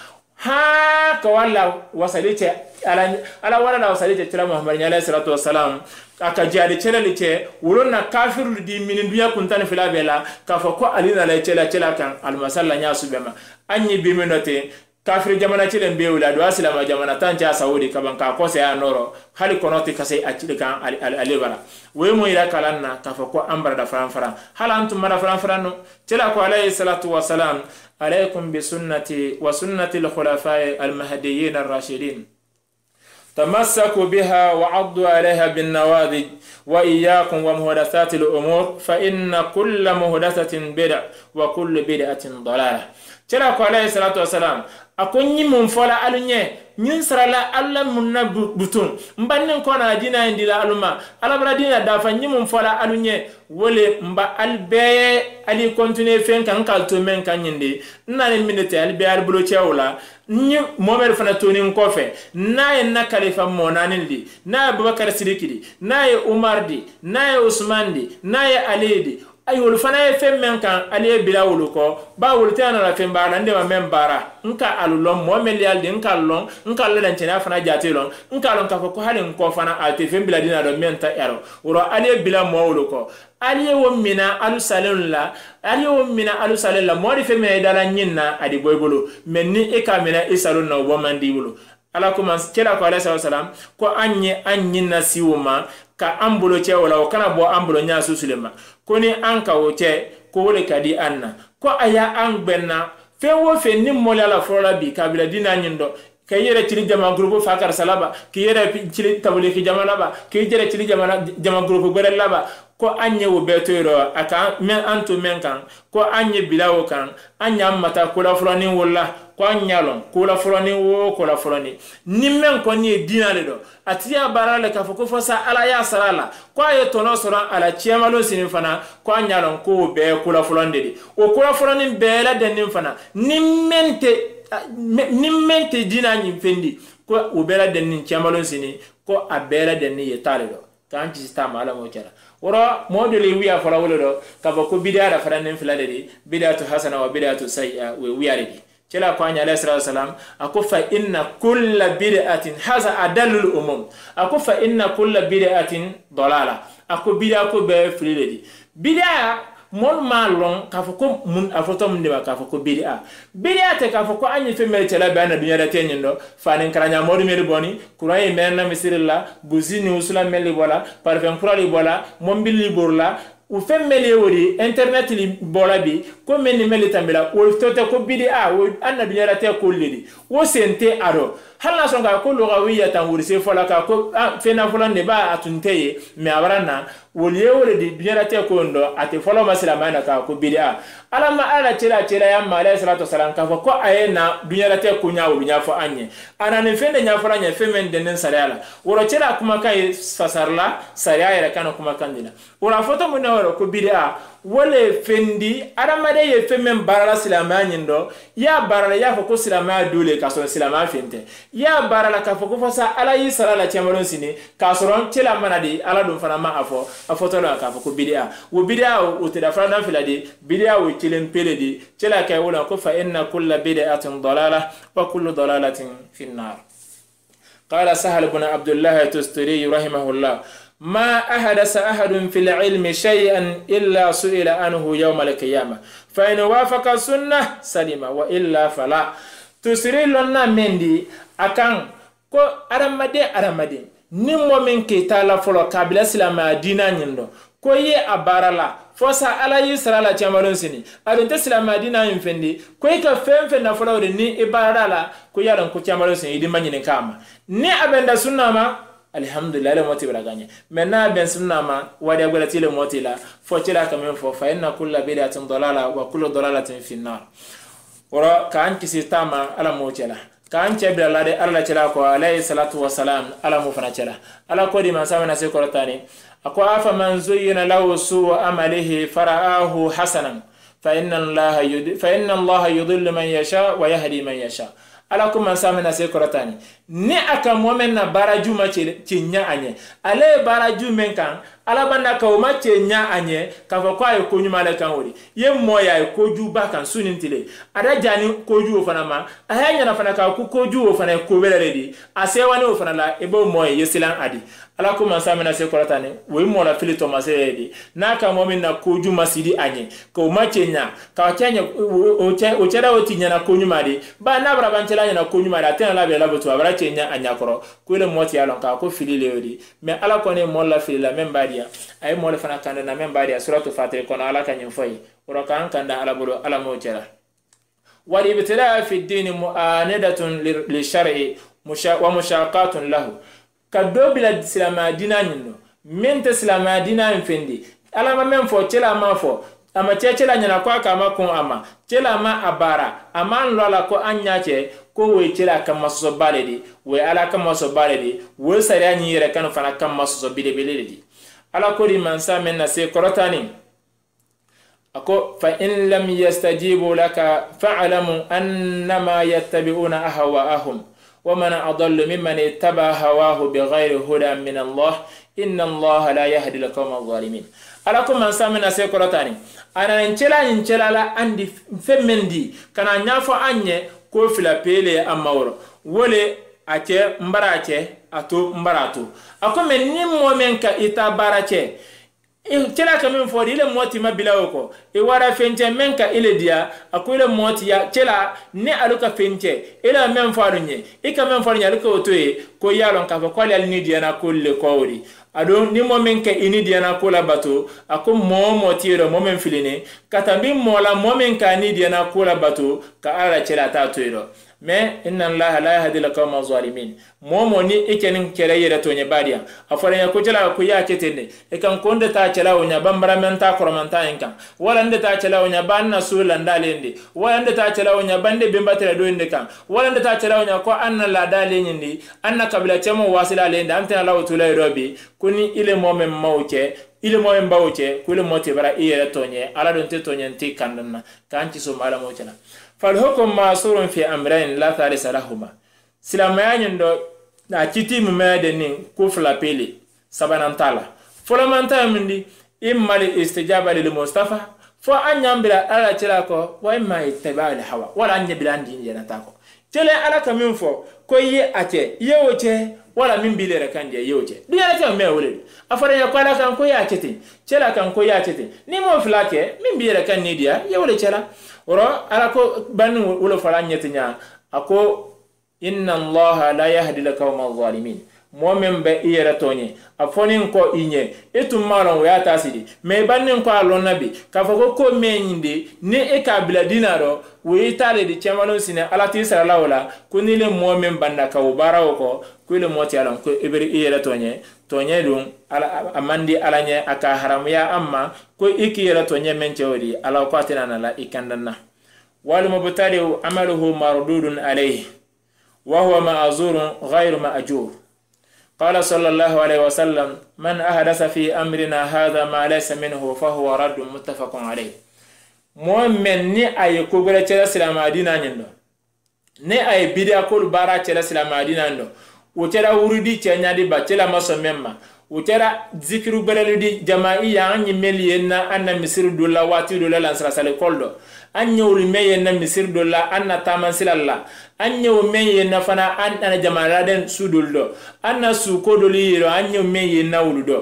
ha ka wala wasalite ala ala wala la wasalite tira muhammad alayhi salatu wassalam aka jari chela liche wuronna kafiru di min dunya kuntan fila bela ka fa ko alina la chela chela kan al masalla nya subema anyi bi minote kafir jamana chile be wala do aslama jamana tanja saudi kaban ka ko se anoro hali konoti kasay acide kan ali bala we mo ira kalanna ka fa ko ambara da fran fran hala antum mara fran fran no chela ko alayhi salatu wassalam عليكم بسنتي وسنة الخلفاء المهديين الراشدين تمسكوا بها وعضوا عليها بالنواذج وإياكم ومحدثات الأمور فإن كل محدثة بدع وكل بدعة ضلالة تلاك عليه الصلاة والسلام أكوني من فلا ألنيه نينسر لا ألا من بطون مبنن كنا دينا إندلا ألما ألا برا دينا دافع نيمون فلا ألنيه wole mba albe ali continue fen kan kalto men kan nyinde nane minute albe al blo chawla ni momer fana toni nkofe naye na khalifa monanin di naye abubakar sidiki naye umar di naye usman di naye ali di ay wol fana fen men kan ali bila wol ko ba wol tana la fen bara ndema men bara nka alulom momel yalde nka lon nka ledan tena fana jatelon nka lon ka ko halin ko fana ate fen bila dina do men ta ero woro ali bila mo wol ko ali wo mina alu salon la ali wo mina alu salon la modi fe me dala nyinna adi boybolo menni e ka mina e salon na wo mandi bolo ala ko man kela ko alayhi salam ko anye anyinna siwuma ka ambulo che wala o kana bo ambulo nya susulema ko ni anka wo che ko wole kadi anna ko aya an benna fe wo fe ni mola la frola bi kabila dina nyindo kayere chili jama groupe fakar salaba kiyere chili tabuliki jama laba kiyere chili jama jama groupe gbere laba ko anye wo betoiro aka men anto men kan ko anye bilawo kan anya mata kula fulani wala ko anyalon kula fulani wo kula fulani nimmen ko ni dinale do atiya barale ka foko fosa ala ya sarala ko aye tono sora ala chiamalo sinifana ko anyalon ko be kula fulani de o kula fulani be la denin fana nimmente nimmente dina nyi fendi ko o bela denin chiamalo sini ko abela denni yetale do kan ci sta mala mo kera woro modeli wiya fala wolo do ka ko bidia da faran filade di bidatu hasana wa bidatu sayya we wiyare di cela ko anya alayhi salam akufa inna kull bid'atin haza adallul umum akufa inna kull bid'atin dalala ako bidia ko be filade di bidia mon malon ka ko mun afoto mun de ka ko bidia bidia te ka ko anya fe mel cela bana dunya da tenyindo fanin karanya modu meri boni kuray menna misirilla buzini usula meli wala parfum kurali wala mombili burla u fe meli wori internet li bola bi ko men meli tambila o tote ko bidia o anna dunya da te ko lidi o sente aro hala songa ko logawiya tan wurse fola ka ko fena fola ne ba atunteye me abarana woliye wole di dunya te ko ndo ate folo masila mana ka ko bidia alama ala cela cela ya ma alayhi salatu wasalam ka ko ayena dunya te ko nyaawu nya fo anye anane fende nya fo anya femen denen sariala woro cela kuma kai fasarla sariya kana kuma kandina wora foto mun woro ko bidia wole fendi aramade ye femen barala silama nyindo ya barala ya fo ko silama dole ka so silama fente ya barala ka fo ko fasa alayhi salala chamalon sini ka soron cela manadi ala dum fana ma afo afoto la ka fo ko bidia wo bidia o te da fana filadi bidia o cilen peledi cela kay wala ko fa inna kull bid'atin dalalah wa kullu dalalatin fi an-nar qala sahal ibn abdullah tusturi rahimahullah ما أحدث أحد في العلم شيئا إلا سئل عنه يوم القيامة فإن وافق السنة سلم وإلا فلا تسري لنا مندي أكان كو أرمدي أرمدي نمو من كتالا فلو كابلا سلام دينا نندو كو يه أبارلا fosa ala yisra la chamalon sini adonte silama dina yimfendi ko ika femfe na folo ni ibarala ko yaran ko chamalon sini idi manyine kama ni abenda sunna ma alhamdulillah le moti braganye mena ben sunna ma wadi agolati le moti la fo tira kamen fo fa inna kullu bid'atin dalala wa kullu dalalatin fi an-nar ora kan kisitama ala motela kan chebra la de ala tira ko alayhi salatu wassalam ala mu fana tira ala ko di man samana se kortani ako afa man zuyyina lahu su'u amalihi fara'ahu hasanan fa inna allaha yud fa inna allaha yudhillu man yasha wa yahdi man yasha ala ko man samana se kortani ni aka momen na baraju ma ci nya anye ale baraju men kan ala banda ka o ma ci nya anye ka fa ko ay ko nyuma le kan wori ye moya ay ko ju ba kan sunintile ada jani ko ju o fana ma ahanya na fana ka ku ko ju o fana ko belere di asewani o fana la e bo moye yesilan adi ala ko man samana se kortani we mo la filito ma se di na ka momen na ko ju masidi anye ko ma ci nya ka kenya o che o chera o tinya na ko nyuma di ba na bra ban chela nya na ko nyuma da tan la be la botu abra chenya anyakoro ko le moti alon ka ko filile yodi me ala ko ne mo la filila membadia ay mo le fana kanda na membadia suratu fatir kono ala kanyin foyi oro kan kanda ala bulu ala mo chera wal ibtila fi ad-din mu'anadatun li shar'i wa mushaqatun lahu kaddo bila silama dina nyino mente silama dina mfendi ala ma mem fo chela ma fo ama chechela nyana kwa kama kon ama chela ma abara ama nlola ko anyache ko we chela kama so baledi we ala kama so baledi we sari anyi yere kan fana kama so bilebeledi ala ko ri mansa men na se korotani ako fa in lam yastajibu laka fa'lamu annama yattabi'una ahwa'ahum wa man adallu mimman ittaba hawahu bighayri hudan min Allah inna Allah la yahdi al-qawma adh-dhalimin ala ko mansa men na se korotani ana nchela nchela la andi femendi kana nyafo anye ko fila pele amawro wole ache mbarache ato mbarato akome ni momenka ita barache e chela kamen fodi ile moti mabila oko e wara fenche menka ile dia akule moti ya chela ne aluka fenche ile men farunye e kamen farunya aluka otoe ko yalon ka ko ali ni dia na kulle kowri ado ni momenka ini dia na kula bato ako momo tiro momen filine katambi mola momenka ni dia na kula bato ka ara chela ta toiro me inna allaha la yahdi al-qawma zalimin momo ni ikenin kere yere to nya badia afore nya ko tela ko ya ketende e kan konde ta tela wonya bambara menta koromanta enkan wala nde ta tela wonya banna sula ndalende wala nde ta tela wonya bande bembatela do inde kan wala nde ta tela wonya ko anna la dale nyindi anna kabila chemo wasila lende antena lawo tulay robi kuni ile momen mawke ile momen bawke kule moti bara iyere tonye ala don te tonye nti kanna kanci so mala mo cena fal hukum masurun fi amrayn la thalisa lahuma silamayan do na kiti mu mede ni ku fla peli sabanantala folamanta mindi imali istijaba lil mustafa fo anyambira ala cela ko wa imma ittiba al hawa wala anyabira ndi yana tako cele ala kamin fo ko ye ate yewoche wala min bilere kanje yewoche diyara ta me wole afare ya kwala kan ko ya cete cela kan ko ya cete ni mo flake min bilere kan ni dia yewole cela oro ala ko banu wolo fala nyetinya ako inna allaha la yahdi al-qawma adh-dhalimin momen be iyere tonye afonin ko inye etum malon ya tasidi me banin ko alon nabi ka fako ko menyinde ni e ka bladinaro we tale di chamalo sine alati sala wala kunile momen banda ka ubara ko kule moti alon ko iberi iyere tonye tonye dum ala amandi alanye aka haram ya amma ko ikiyere tonye menchewdi ala ko atina la ikandanna wal mubtadi amaluhu mardudun alayhi wa huwa ma'zurun ghayru ma'jur. قال صلى الله عليه وسلم من أحدث في أمرنا هذا ما ليس منه فهو رد متفق عليه. مؤمن ني أي كبر تلا سلام دينا نندو ني أي بدأ كل بارا تلا سلام دينا نندو وتلا ورودي تلا دي بتلا ما سمعنا وتلا ذكر بلدي جماعي يعني ملينا أن مسير دولا واتي دولا لانسرا سالي كولدو أن يول مينا مسير دولا أن تامن سلالا أن يول مينا فنا أن أنا جماعة سودولدو أن سوكو دوليرو أن يول مينا ولدو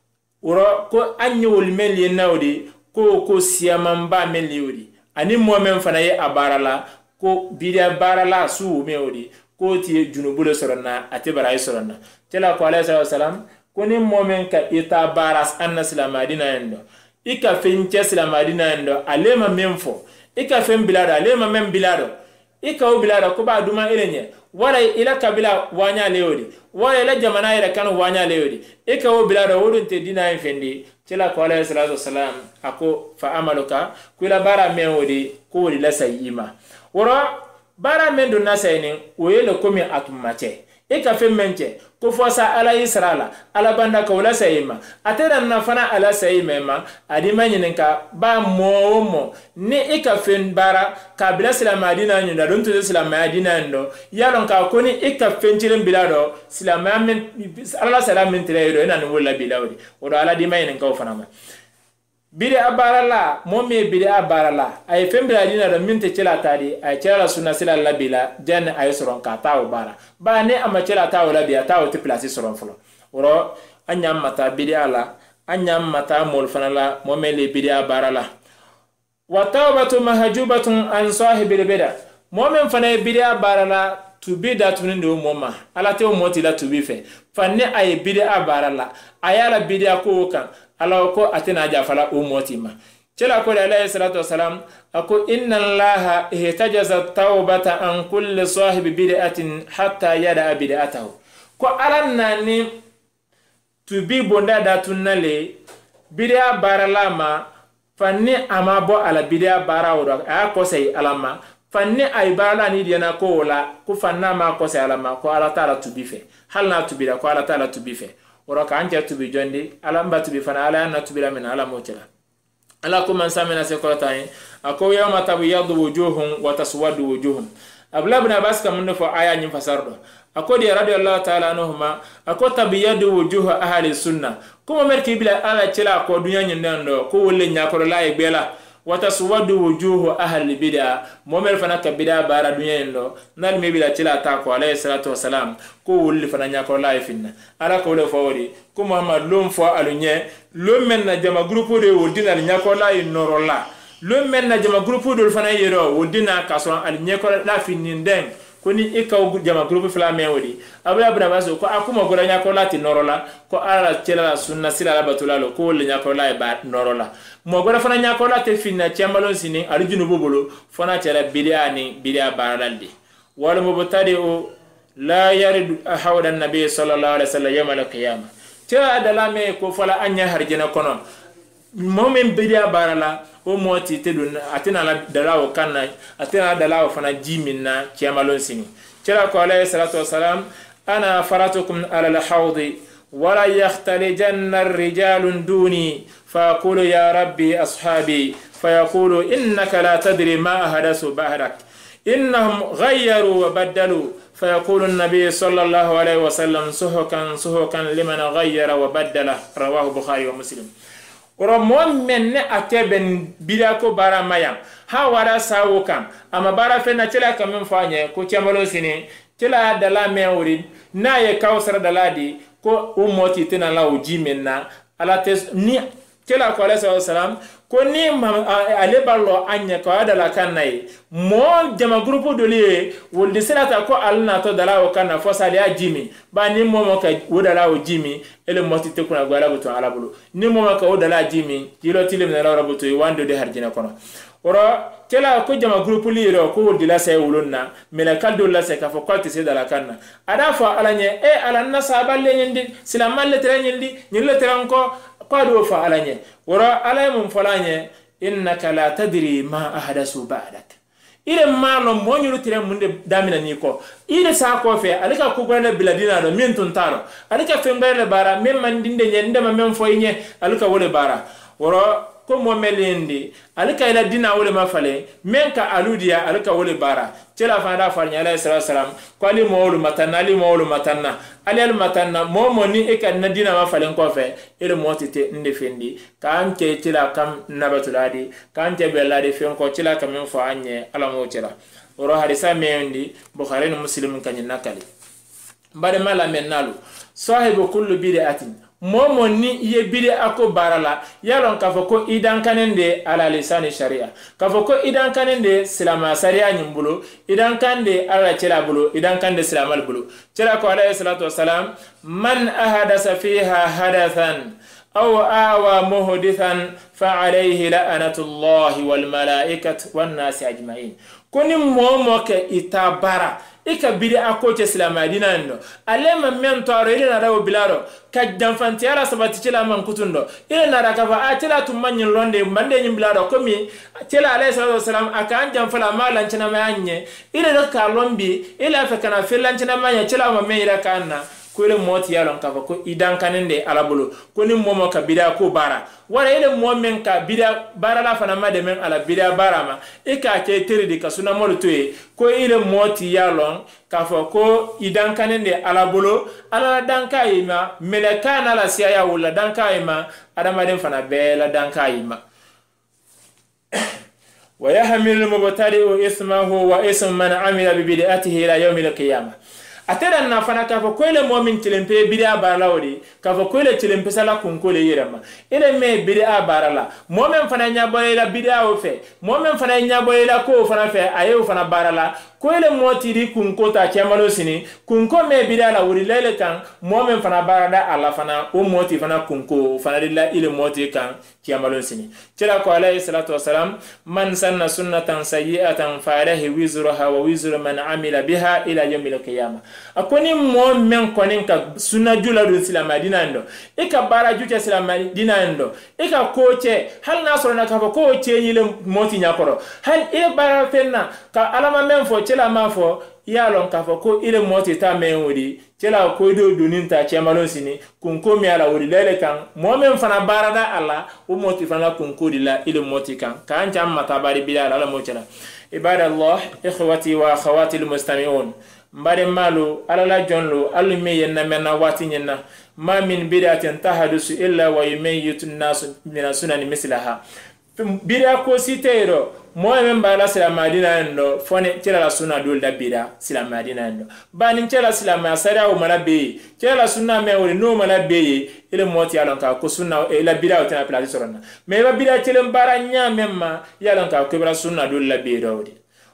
ورا كو أن يول مينا ودي كو كو سيامنبا مليودي أني مومن فنا يه أبارلا كو بيدا بارلا سو ميودي كو تي جنوبولو سرنا أتبرا يسرنا تلا كو عليه الصلاة والسلام koni momen ka ita baras anna silamadina endo ika finche silamadina endo alema memfo ika fem bilado alema mem bilado ika o bilado ko ba duma irenye wala ila kabila wanya leodi wala ila jamana ira kanu wanya leodi ika o bilado wodun te dina fendi tela ko alayhi salatu wassalam ako fa amaluka kula bara mewodi ko wodi la sayima wora bara mendo nasayni oyelo komi atumate ika fem menche ko fosa ala israla ala banda ko la sayima atera na fana ala sayima ma adima nyenka ba momo ni ika fen bara kabila silamadina nyunda don to silamadina ndo yalon ka koni ika fenchiren bilado silamamen ala salamin tiredo ina no wala bilawdi odo ala dima nyenka o fana ma bide abarala momme bide abarala ay fembra dina do minte cela tadi ay cela sunna sila labila jan ay soron ka taw bara ba ne ama cela taw labia taw te place soron folo oro anyam mata bide ala anyam mata mol fanala momme le bide abarala wa tawbatu mahjubatun an sahibil bida momme fana bide abarala to be that when no mama ala te o moti la to be fe fanne ay bide abarala ayala bide ko kan ala ko atina jafala umotima cela ko alayhi salatu wasalam ako inna allaha ihtajaza tawbata an kulli sahibi bid'atin hatta yada bid'atahu ko alanna ni tubi bonda datunale bid'a baralama fanni amabo ala bid'a barawdo a ko say alama fanni ay barala ni diana ko wala ko fanna ma ko say alama ko ala taala tubi fe halna tubi da ko ala taala tubi fe ورك عنجا تبي جندي على ما تبي فنا على أن تبي من على موتلا على كم من سامنا سكرتين أكو يوم تبيض وجوههم وتسود وجوههم أبلا بنا بس كم نفع آية نفسرده أكو دي رضي الله تعالى عنهما أكو تبيض وجوه أهل السنة كم مركي بلا على تلا أكو دنيا نندو كو اللي نأكل لا يقبله وتسود وجوه أهل البدع مومر فنا كبدع بارا دنيا ندو نال مي بلا تلا تاكو عليه الصلاة والسلام كو اللي فنا نأكل لا يفينا على كل فوري كو محمد لوم فوا ألونيه لوم من نجمع غروبو دي ودينا نأكل لا ينورلا لوم من نجمع غروبو دول فنا يرو ودينا كاسون ألونيه لا فينيندين koni ikaw jama groupe fla mewdi abla bra baso ko akuma gora nya ko lati norola ko ala cela sunna sila la batulalo ko le nya ko la ba norola mo gora fana nya ko lati finna chamalon sini arjunu bobolo fana cela bidia ni bidia baraldi والمبتدئ لا يرد حول النبي صلى الله عليه وسلم يوم القيامة تلا دلامي كفلا أن يهرجنا كنا مؤمن بديا بارلا وموتي تدون أتنا لا دلاو كنا أتنا دلاو فنا جيمنا كيامالون سيني تلا قال عليه الصلاة والسلام أنا فرطكم على الحوض ولا يختلجن الرجال دوني فأقول يا ربي أصحابي فيقول إنك لا تدري ما أحدثوا بعدك إنهم غيروا وبدلوا فيقول النبي صلى الله عليه وسلم سحقا سحقا لمن غير وبدل رواه البخاري ومسلم ورمون من أتبن بلاكو بارا مايا ها ورا ساوكا أما بارا فينا تلا كمن فاني كو تياملو سيني تلا دلا ميوري نا يكاوسر دلا دي ko umoti tena la ujimena ala tes ni kela ko alayhi wasallam ko ni ale ballo anya ko ada la kanai mo jama grupo de lié wol de selata ko alna to dala o kana fo sali ajimi ba ni mo mo ka wodala o jimi ele moti te kuna gwala buto ala bulu ni mo mo ka wodala jimi yilo tilim na la buto wando de harjina kono ora kela ko jama grupo lié ko wol de la say wulonna mela kaldo la say ka fo ko te se dala kanna ada fo alanye e ala nasaba le nyindi silamal le tere nyindi nyille tere ko قالوا فعلني وراء عليهم فلاني إنك لا تدري ما أحدثوا بعدك إلى ما لم ينيرو ترى من دامنا نيكو إلى ساكو في عليك كوبانا بلادينا لو مين تنتارو عليك فيمبر بارا مين من دين دين عندما مين فويني عليك ولا بارا وراء كم مليندي عليك إلى دينا ولا ما فلي مين كألوديا عليك ولا بارا تلا فانا فاني عليه الصلاة والسلام قالي مولو متنا لي مولو متنا علي المتنا مومني إك ندينا ما فلين كوفي إلى موتي ندفندي كان كي تلا كم نبتولادي كان تبلادي فين كو تلا كم ينفعني على موتلا وروح رسالة ميندي بخاري ومسلم كان ينكلي بعد ما لا منالو صاحب كل بدعة momo ni iye bide ako barala yalon kafoko idan kanende ala lisani sharia kafoko idan kanende silama sharia nyimbulo idan kande ala chela bulo idan kande silamal bulo chela ko alayhi salatu wassalam man ahadasa fiha hadathan aw awa muhdithan fa alayhi la'natullahi wal malaikati wan nasi ajma'in koni momo ke itabara ika bidi akoche silama dina ndo alema mento aro ile narawo bilaro ka jamfanti ala sabati chila man kutundo ile naraka fa atila tumanyi londe mande nyi bilaro komi chila alayhi salatu wasalam aka anjam fala mala nchina manye ile ka lombi ile afekana fela nchina manye chila ma meira kana kwele moti yalon kafa ko idan kanende alabulu ko ni momo ka bida ko bara wala ile momen ka bida bara la fana made men ala bida barama e ka ke teridi ka suna molu toye ko ile moti yalon kafa ko idan kanende alabulu ala danka ima melekana la siya wala danka ima adama den fana bela danka ima wa yahmilu mubtadi'u ismahu wa ism man amila bi bid'atihi ila yawm al-qiyamah atera na fana ka fo kwele momin tilempe bidia baralawdi ka fo kwele tilempe sala kunkole yerama ile me bidia barala momen fana nya bolela bidia o fe momen fana nya bolela ko fana fe ayo fana barala kwele motiri kunko ta chamalo sini kunko me bidia la wuri lele kan momen fana barada ala fana o moti fana kunko fana dilla ile moti kan chamalo sini tira ko alayhi salatu wasalam man sanna sunnatan sayyi'atan fa alayhi wizruha wa wizru man amila biha ila yawmil qiyamah akoni mo men konin ka sunna jula do silama dinando e ka bara juja silama dinando e ka koche hal nasro na ka ko che yile moti nyakoro hal e bara fenna ka alama men fo chela ma fo yalon ka fo ko ile moti ta men wuri chela ko do duninta chemalo sini kunko mi ala wuri lele kan mo men fana bara da alla o moti fana kunko dilla ile moti kan kan jam mata bari bilal ala mo chela ibadallah ikhwati wa akhawati almustami'un mbare malu alala jonlo alumi yenna mena wati nyenna ma min bid'atin tahadusu illa wa yumayyitu an-nas min sunan mislaha bid'a ko sitero moyen bala sila madina ndo fone tira la sunna dol da bid'a sila madina ndo bani tira sila ma sara o mala be tira la sunna me wori no mala be ile moti alon ka ko sunna e la bid'a o tana place soronna me ba bid'a tele mbara nya memma yalon ka ko bra sunna dol la be dawdi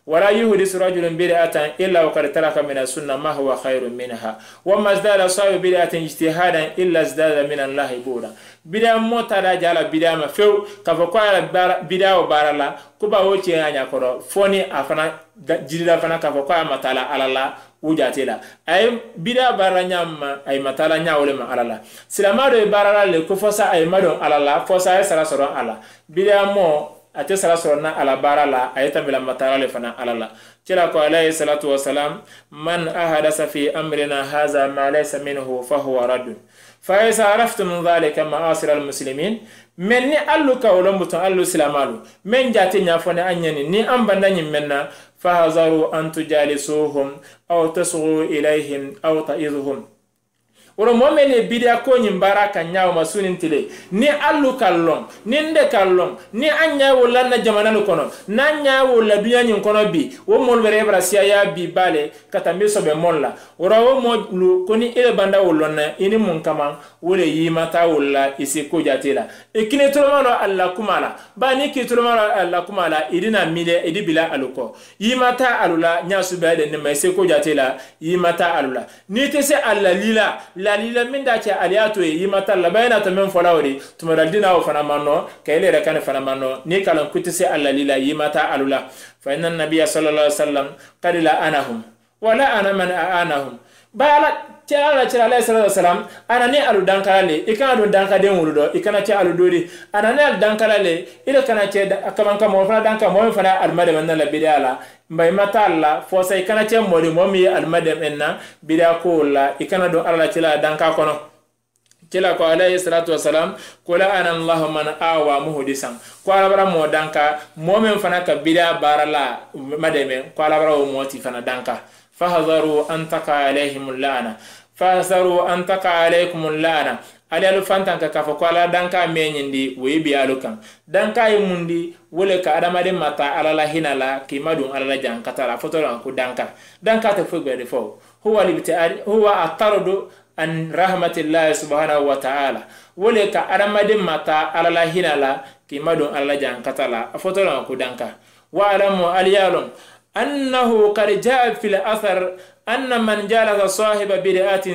ولا يحدث رجل بدعة إلا وقد ترك من السنة ما هو خير منها وما ازداد صاحب بدعة اجتهادا إلا ازداد من الله بودا بدعة موتا دا جالا بدعة ما فيو كفوكوا بدعة وبارلا كوبا وچي انيا كورو فوني افنا جيدا فنا كفوكوا متالا على الله wujatela ay bida baranya ma ay matala nyaawle ma alala silamado e barala le ko fosa ay mado alala fosa ay sara soro ala bida mo ate sara soro na ala barala ay tamila matala le fana alala kila ko alayhi salatu wasalam man ahadasa fi amrina hadha ma laysa minhu fa huwa radd fa iza araftum dhalika ma'asir almuslimin men ni allu ka wala mutan allu silamalu men jati nya fone anyani ni ambanda nyi menna فهزروا أن تجالسوهم أو تصغوا إليهم أو تئذهم oro momele bidia ko nyimbara ka nyaaw masunin tile ni allu kallon ni nde kallon ni anya wala na jamana no kono na nya wala dunya nyin kono bi wo mol bere brasia ya bi bale kata miso be molla oro wo mo lu koni ile banda wolonna ini mun kama wole yimata wala isi ko jatela ikine tolomalo alla kumala ba ni ki tolomalo alla kumala idina mile idi bila aluko yimata alula nya subade ne mai se ko jatela yimata alula ni tese alla lila la lila min da ce aliyato yi mata la bayna ta men folawri tumara dina wa fana manno kayle re kan fana manno ni kalan kutise alla lila yi mata alula fa inna nabiyya sallallahu alaihi wasallam qad la anahum wala ana man aanahum bala tiala tiala alayhi sallallahu alaihi wasallam ana ne alu dankalale ikana do dankade wuludo ikana ci alu dori ana ne al dankalale ila kana ci akaman ka mo fana danka mo fana almade man la bidala mbay matalla fo say kana ci modi momi almade enna bida ko la ikana do alla ci la danka kono kila ko alayhi salatu wasalam ko la ana allah man awa muhdisan ko ala bara mo danka momen fana ka bida barala mademe ko ala bara o moti fana danka فهذروا أن تقع عليهم اللعنة فهذروا أن تقع عليكم اللعنة ali alu fantan ka kafo ko ala danka menyindi we bi alukan danka yimundi wole ka adama de mata ala la hinala ki madun ala la jan katara fotoran ko danka danka ta fo gbe fo huwa libtari huwa atardu an rahmatillahi subhanahu wa ta'ala wole ka adama de mata ala la hinala ki madun ala la jan katala fotoran ko danka wa alamu aliyalum أنه قد جاء في الأثر أن من جالس صاحب بدعة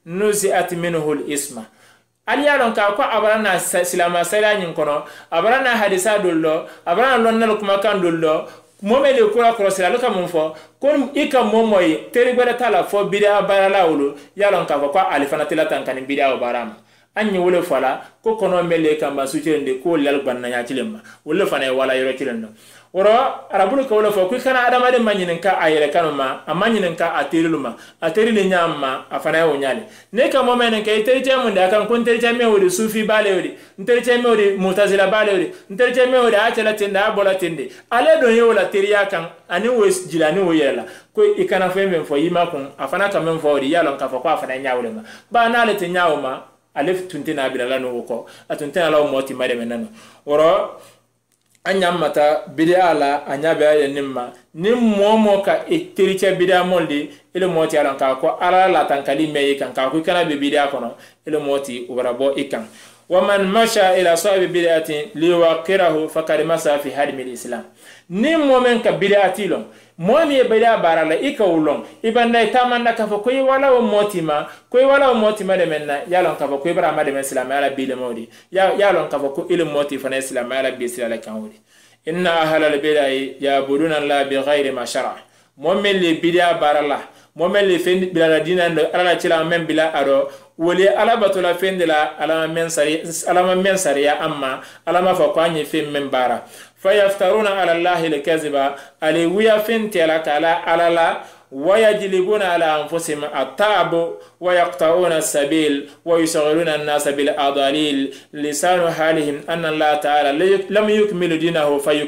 نزئت منه الاسم aliyalon ka ko abarana silama sala nyin kono abarana hadisa dollo abarana lonnal kuma kan dollo momele kura krosila luka munfo kon ika momoy teri gbara tala fo bid'a barala wulu yalon ka ko alifana tilatan kan bid'a barama anyi wole fala ko kono mele kan ba sucirende ko lal banna nya tilemma wole fana wala yoro tilendo woro arabul ko wala fo ku kana adama de manyinin ka ayere kanuma amanyinin ka ateriluma aterili nyamma afana yo nyale ne ka momenen ke terje mun da kan kun terje me wori sufi bale wori terje me wori mutazila bale wori terje me wori acela tinda bola tinde ale don yo la teriya kan ani wo jilani wo yela ko ikana fo men fo yima kun afana ka men fo wori yalon ka fo ko afana nyawle ma ba na le tinyawma alef tuntina bilala no ko atuntina law moti mare menano woro anyam mata bid'a la anya be ya nimma nim momo ka eteriche bid'a moldi ile moti alan ka ko ala la tankali me kan ka ko kana be bid'a kono ile moti ubarabo ikan wa man masha ila sahibi bid'atin liwaqirahu faqad masa fi hadmi alislam nim momen ka bid'ati lo momi e bid'a barala ikawulon ibanda tamanda ka ko wala o motima ko wala o motima de menna yalon ka ko ibra ma de islam ala bile modi ya yalon ka ko ile moti fa islam ala bi islam kan wori inna ahlal bid'a ya'buduna la bi ghairi ma shar'a momen le bid'a barala momen le fendi bila dina ala tila men bila aro woli ala batula fendi la ala men sari ala men sariya amma ala ma fa kwanye fe men bara فيفترون على الله الكذب علي ويا فنتي على على لا ويجلبون على أنفسهم التعب ويقطعون السبيل ويشغلون الناس بالأضاليل لسان حالهم أن الله تعالى لم يكمل دينه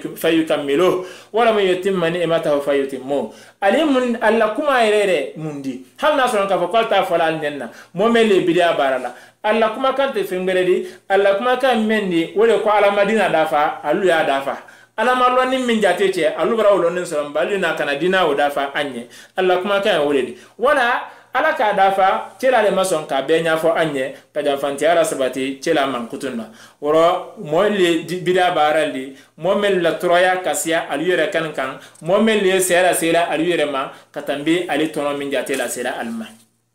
فيكمله ولم يتم نعمته فيتمه علم الله كما يرى مندي هل نصرنا كفقال تفعل لنا مملي بديا بارلا Allah kuma kan te fengredi Allah kuma kan mendi wole ko ala madina dafa alu ya dafa ala mallo ni min jatete alu bara wolo nin so bali na kana dina o dafa anye Allah kuma kan wole di wala ala ka dafa cela le mason ka be nya fo anye ka janfanti ala sabati cela man kutunna woro mo le bida barali mo mel la troya kasia aliyere kan kan mo mel le sera sera aliyere ma katambi ali tono min jate la sera alma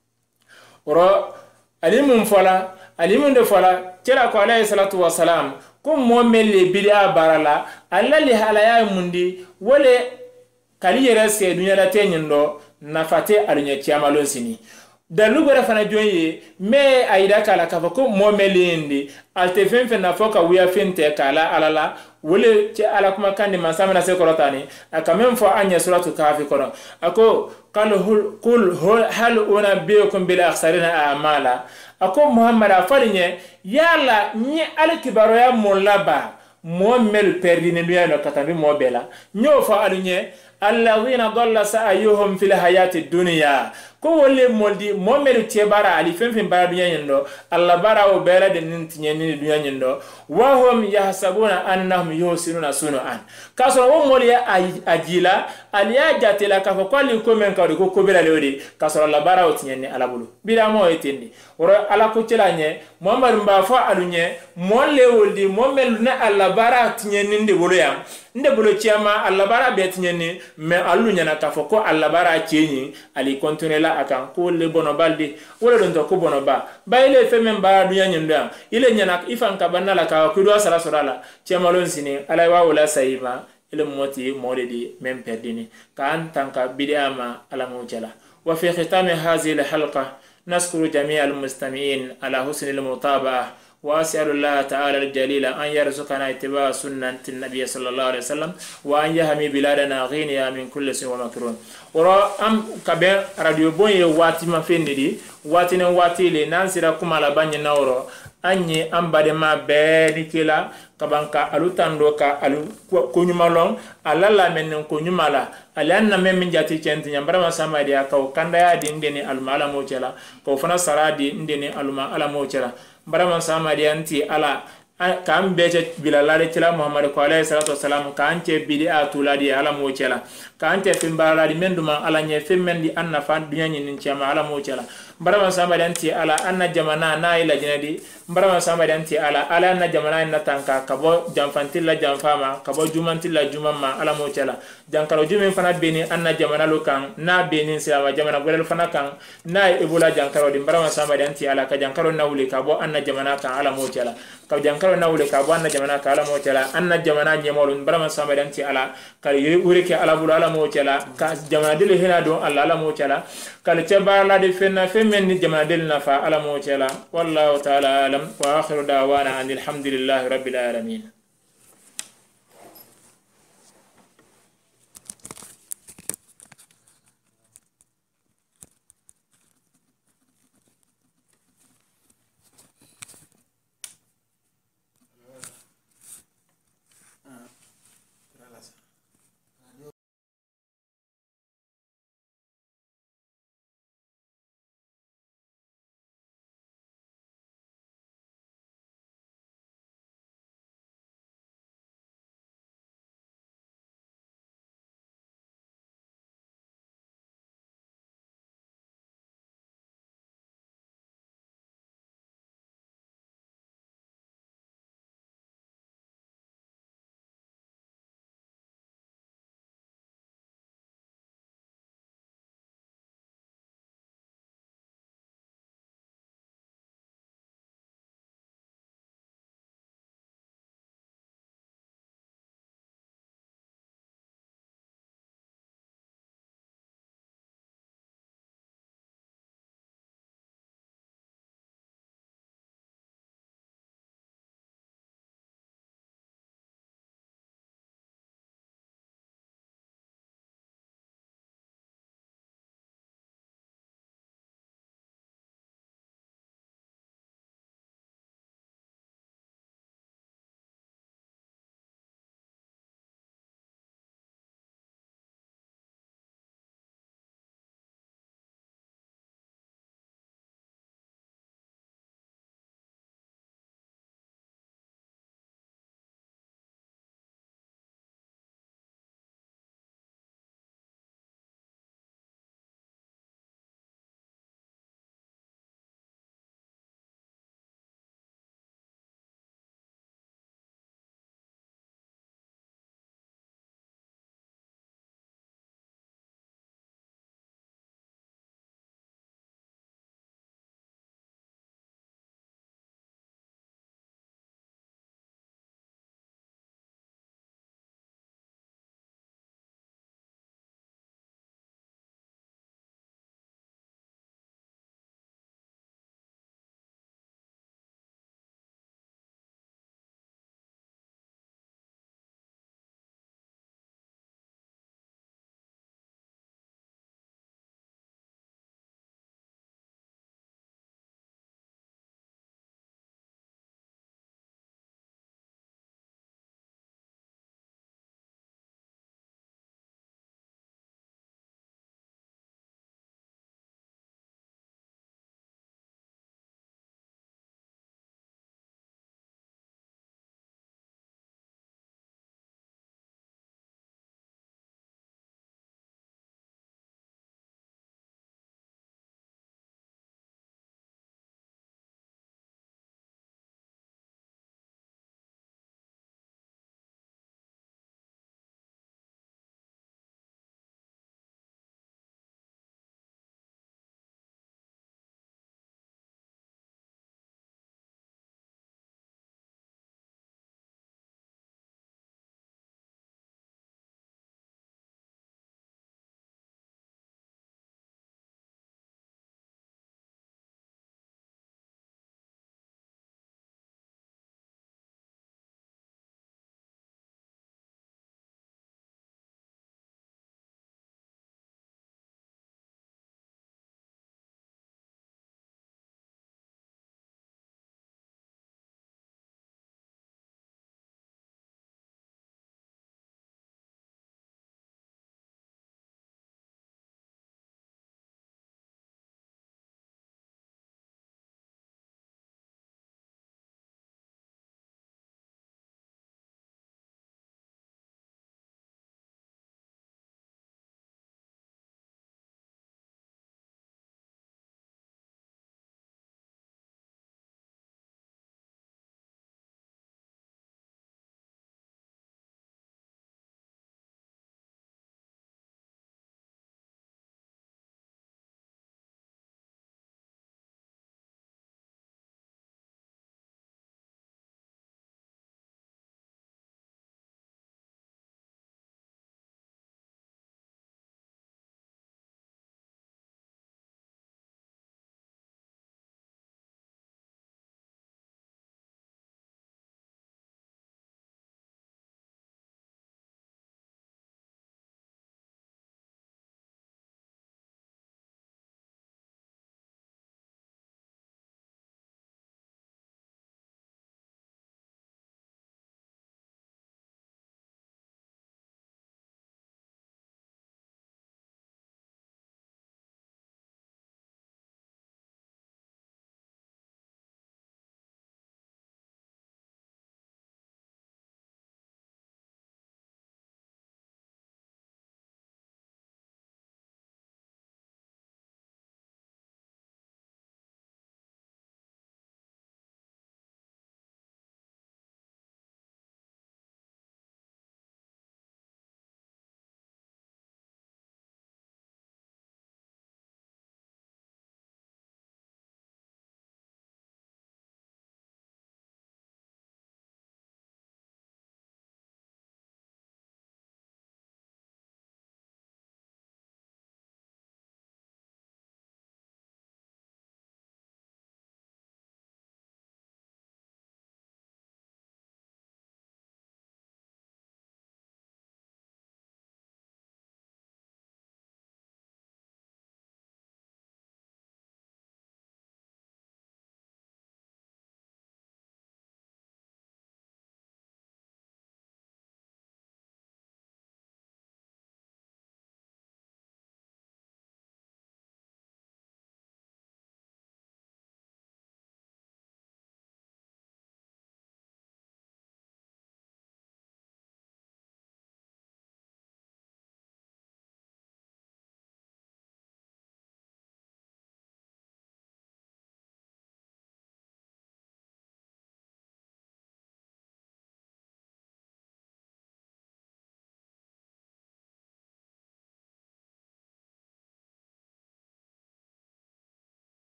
woro alimun fola alimun de fola cela ko alayhi salatu wassalam ko mo mel le bida barala alla li halaya mundi wole kaliyere se dunya la tenyindo nafate alunya chiamalon sini dalu gore fana joye me aida kala kafa ko momelindi alte fen fen na foka wiya fente kala alala wole ci ala kuma kandi man samana se korotani aka même fo anya suratu kafi kono ako qal kul hal unabbiukum bil akhsarina a'mala ako muhammad afalinye yalla ni alkibaro ya mulaba mo mel perdine duya no katambi mo bela nyo fa alunye alladhina dalla sa'yuhum fil hayati dunya ko wolle moldi mo melu tebara ali fenfen bara dunya nyendo alla bara o bela de nintinye ni dunya nyendo wa hum yahsabuna annahum yusinuna sunan kaso wo moli ajila aliya jatela ka ko li ko men ka ko ko bela lewdi kaso alla bara o tinye ni alabulu bila mo etindi woro ala ko celanye muhammad mba fa alunye mo lewoldi mo melu na alla bara tinye ni ndi bolo yam nde bolo chiama alla bara be tinye ni me alunya na ka ko alla bara chenyi ali continue la akan ko le bono baldi wala don to ko bono ba bayle fe men ba dunya nyinda ile nyana ifan ka banala ka ko do sala sorala chiama lon sini ala wa wala sayima ile moti modedi men perdini ka antanka bidama ala mujala wa fi khitam hadhihi alhalqa نذكر جميع المستمعين على حسن المتابعة وأسأل الله تعالى الجليل أن يرزقنا اتباع سنة النبي صلى الله عليه وسلم وأن يحمي بلادنا غينيا من كل سوء ومكروه ورا أم كبير راديو بوي واتي ما فيندي واتي نواتي لي نانسيرا كما لباني نورو أني أم بعد ما بني كلا kabanka alutando ka alu kunyumalon alala men kunyumala alanna men min jati centi nyambara masama dia ka kanda ya di ndeni almala mo cela ko fana saradi ndeni alma ala mo cela bara masama dia anti ala kam beje bilalale cela muhammad ko alayhi salatu wassalam ka ante bid'a tuladi ala mo cela ka ante fimbala di menduma ala nye femmendi anna fa dunya nyin ciama ala mo cela bara masama dia anti ala anna jamana na ila jinadi bara masama dia anti ala ala anna jamana na tanka kabo jamfantilla jamfama kabo jumantilla jumamma ala mo cela jankaro jumen fana beni anna jamana lo kan na beni sila jamana golel fana kan na ibula jankaro di bara masama dia anti ala ka jankaro nawli kabo anna jamana kan ala mo cela ka jankaro nawle ka bo anna jamana ka ala mo cela anna jamana nyemolu bara masama dia anti ala ka yuri ke ala bulu ala mo cela ka jamana dile hina do alla ala mo cela kal ceba la de fenna femen ni jamana del nafa ala mo cela wallahu ta'ala alam wa akhiru da'wana anil hamdulillahi rabbil alamin.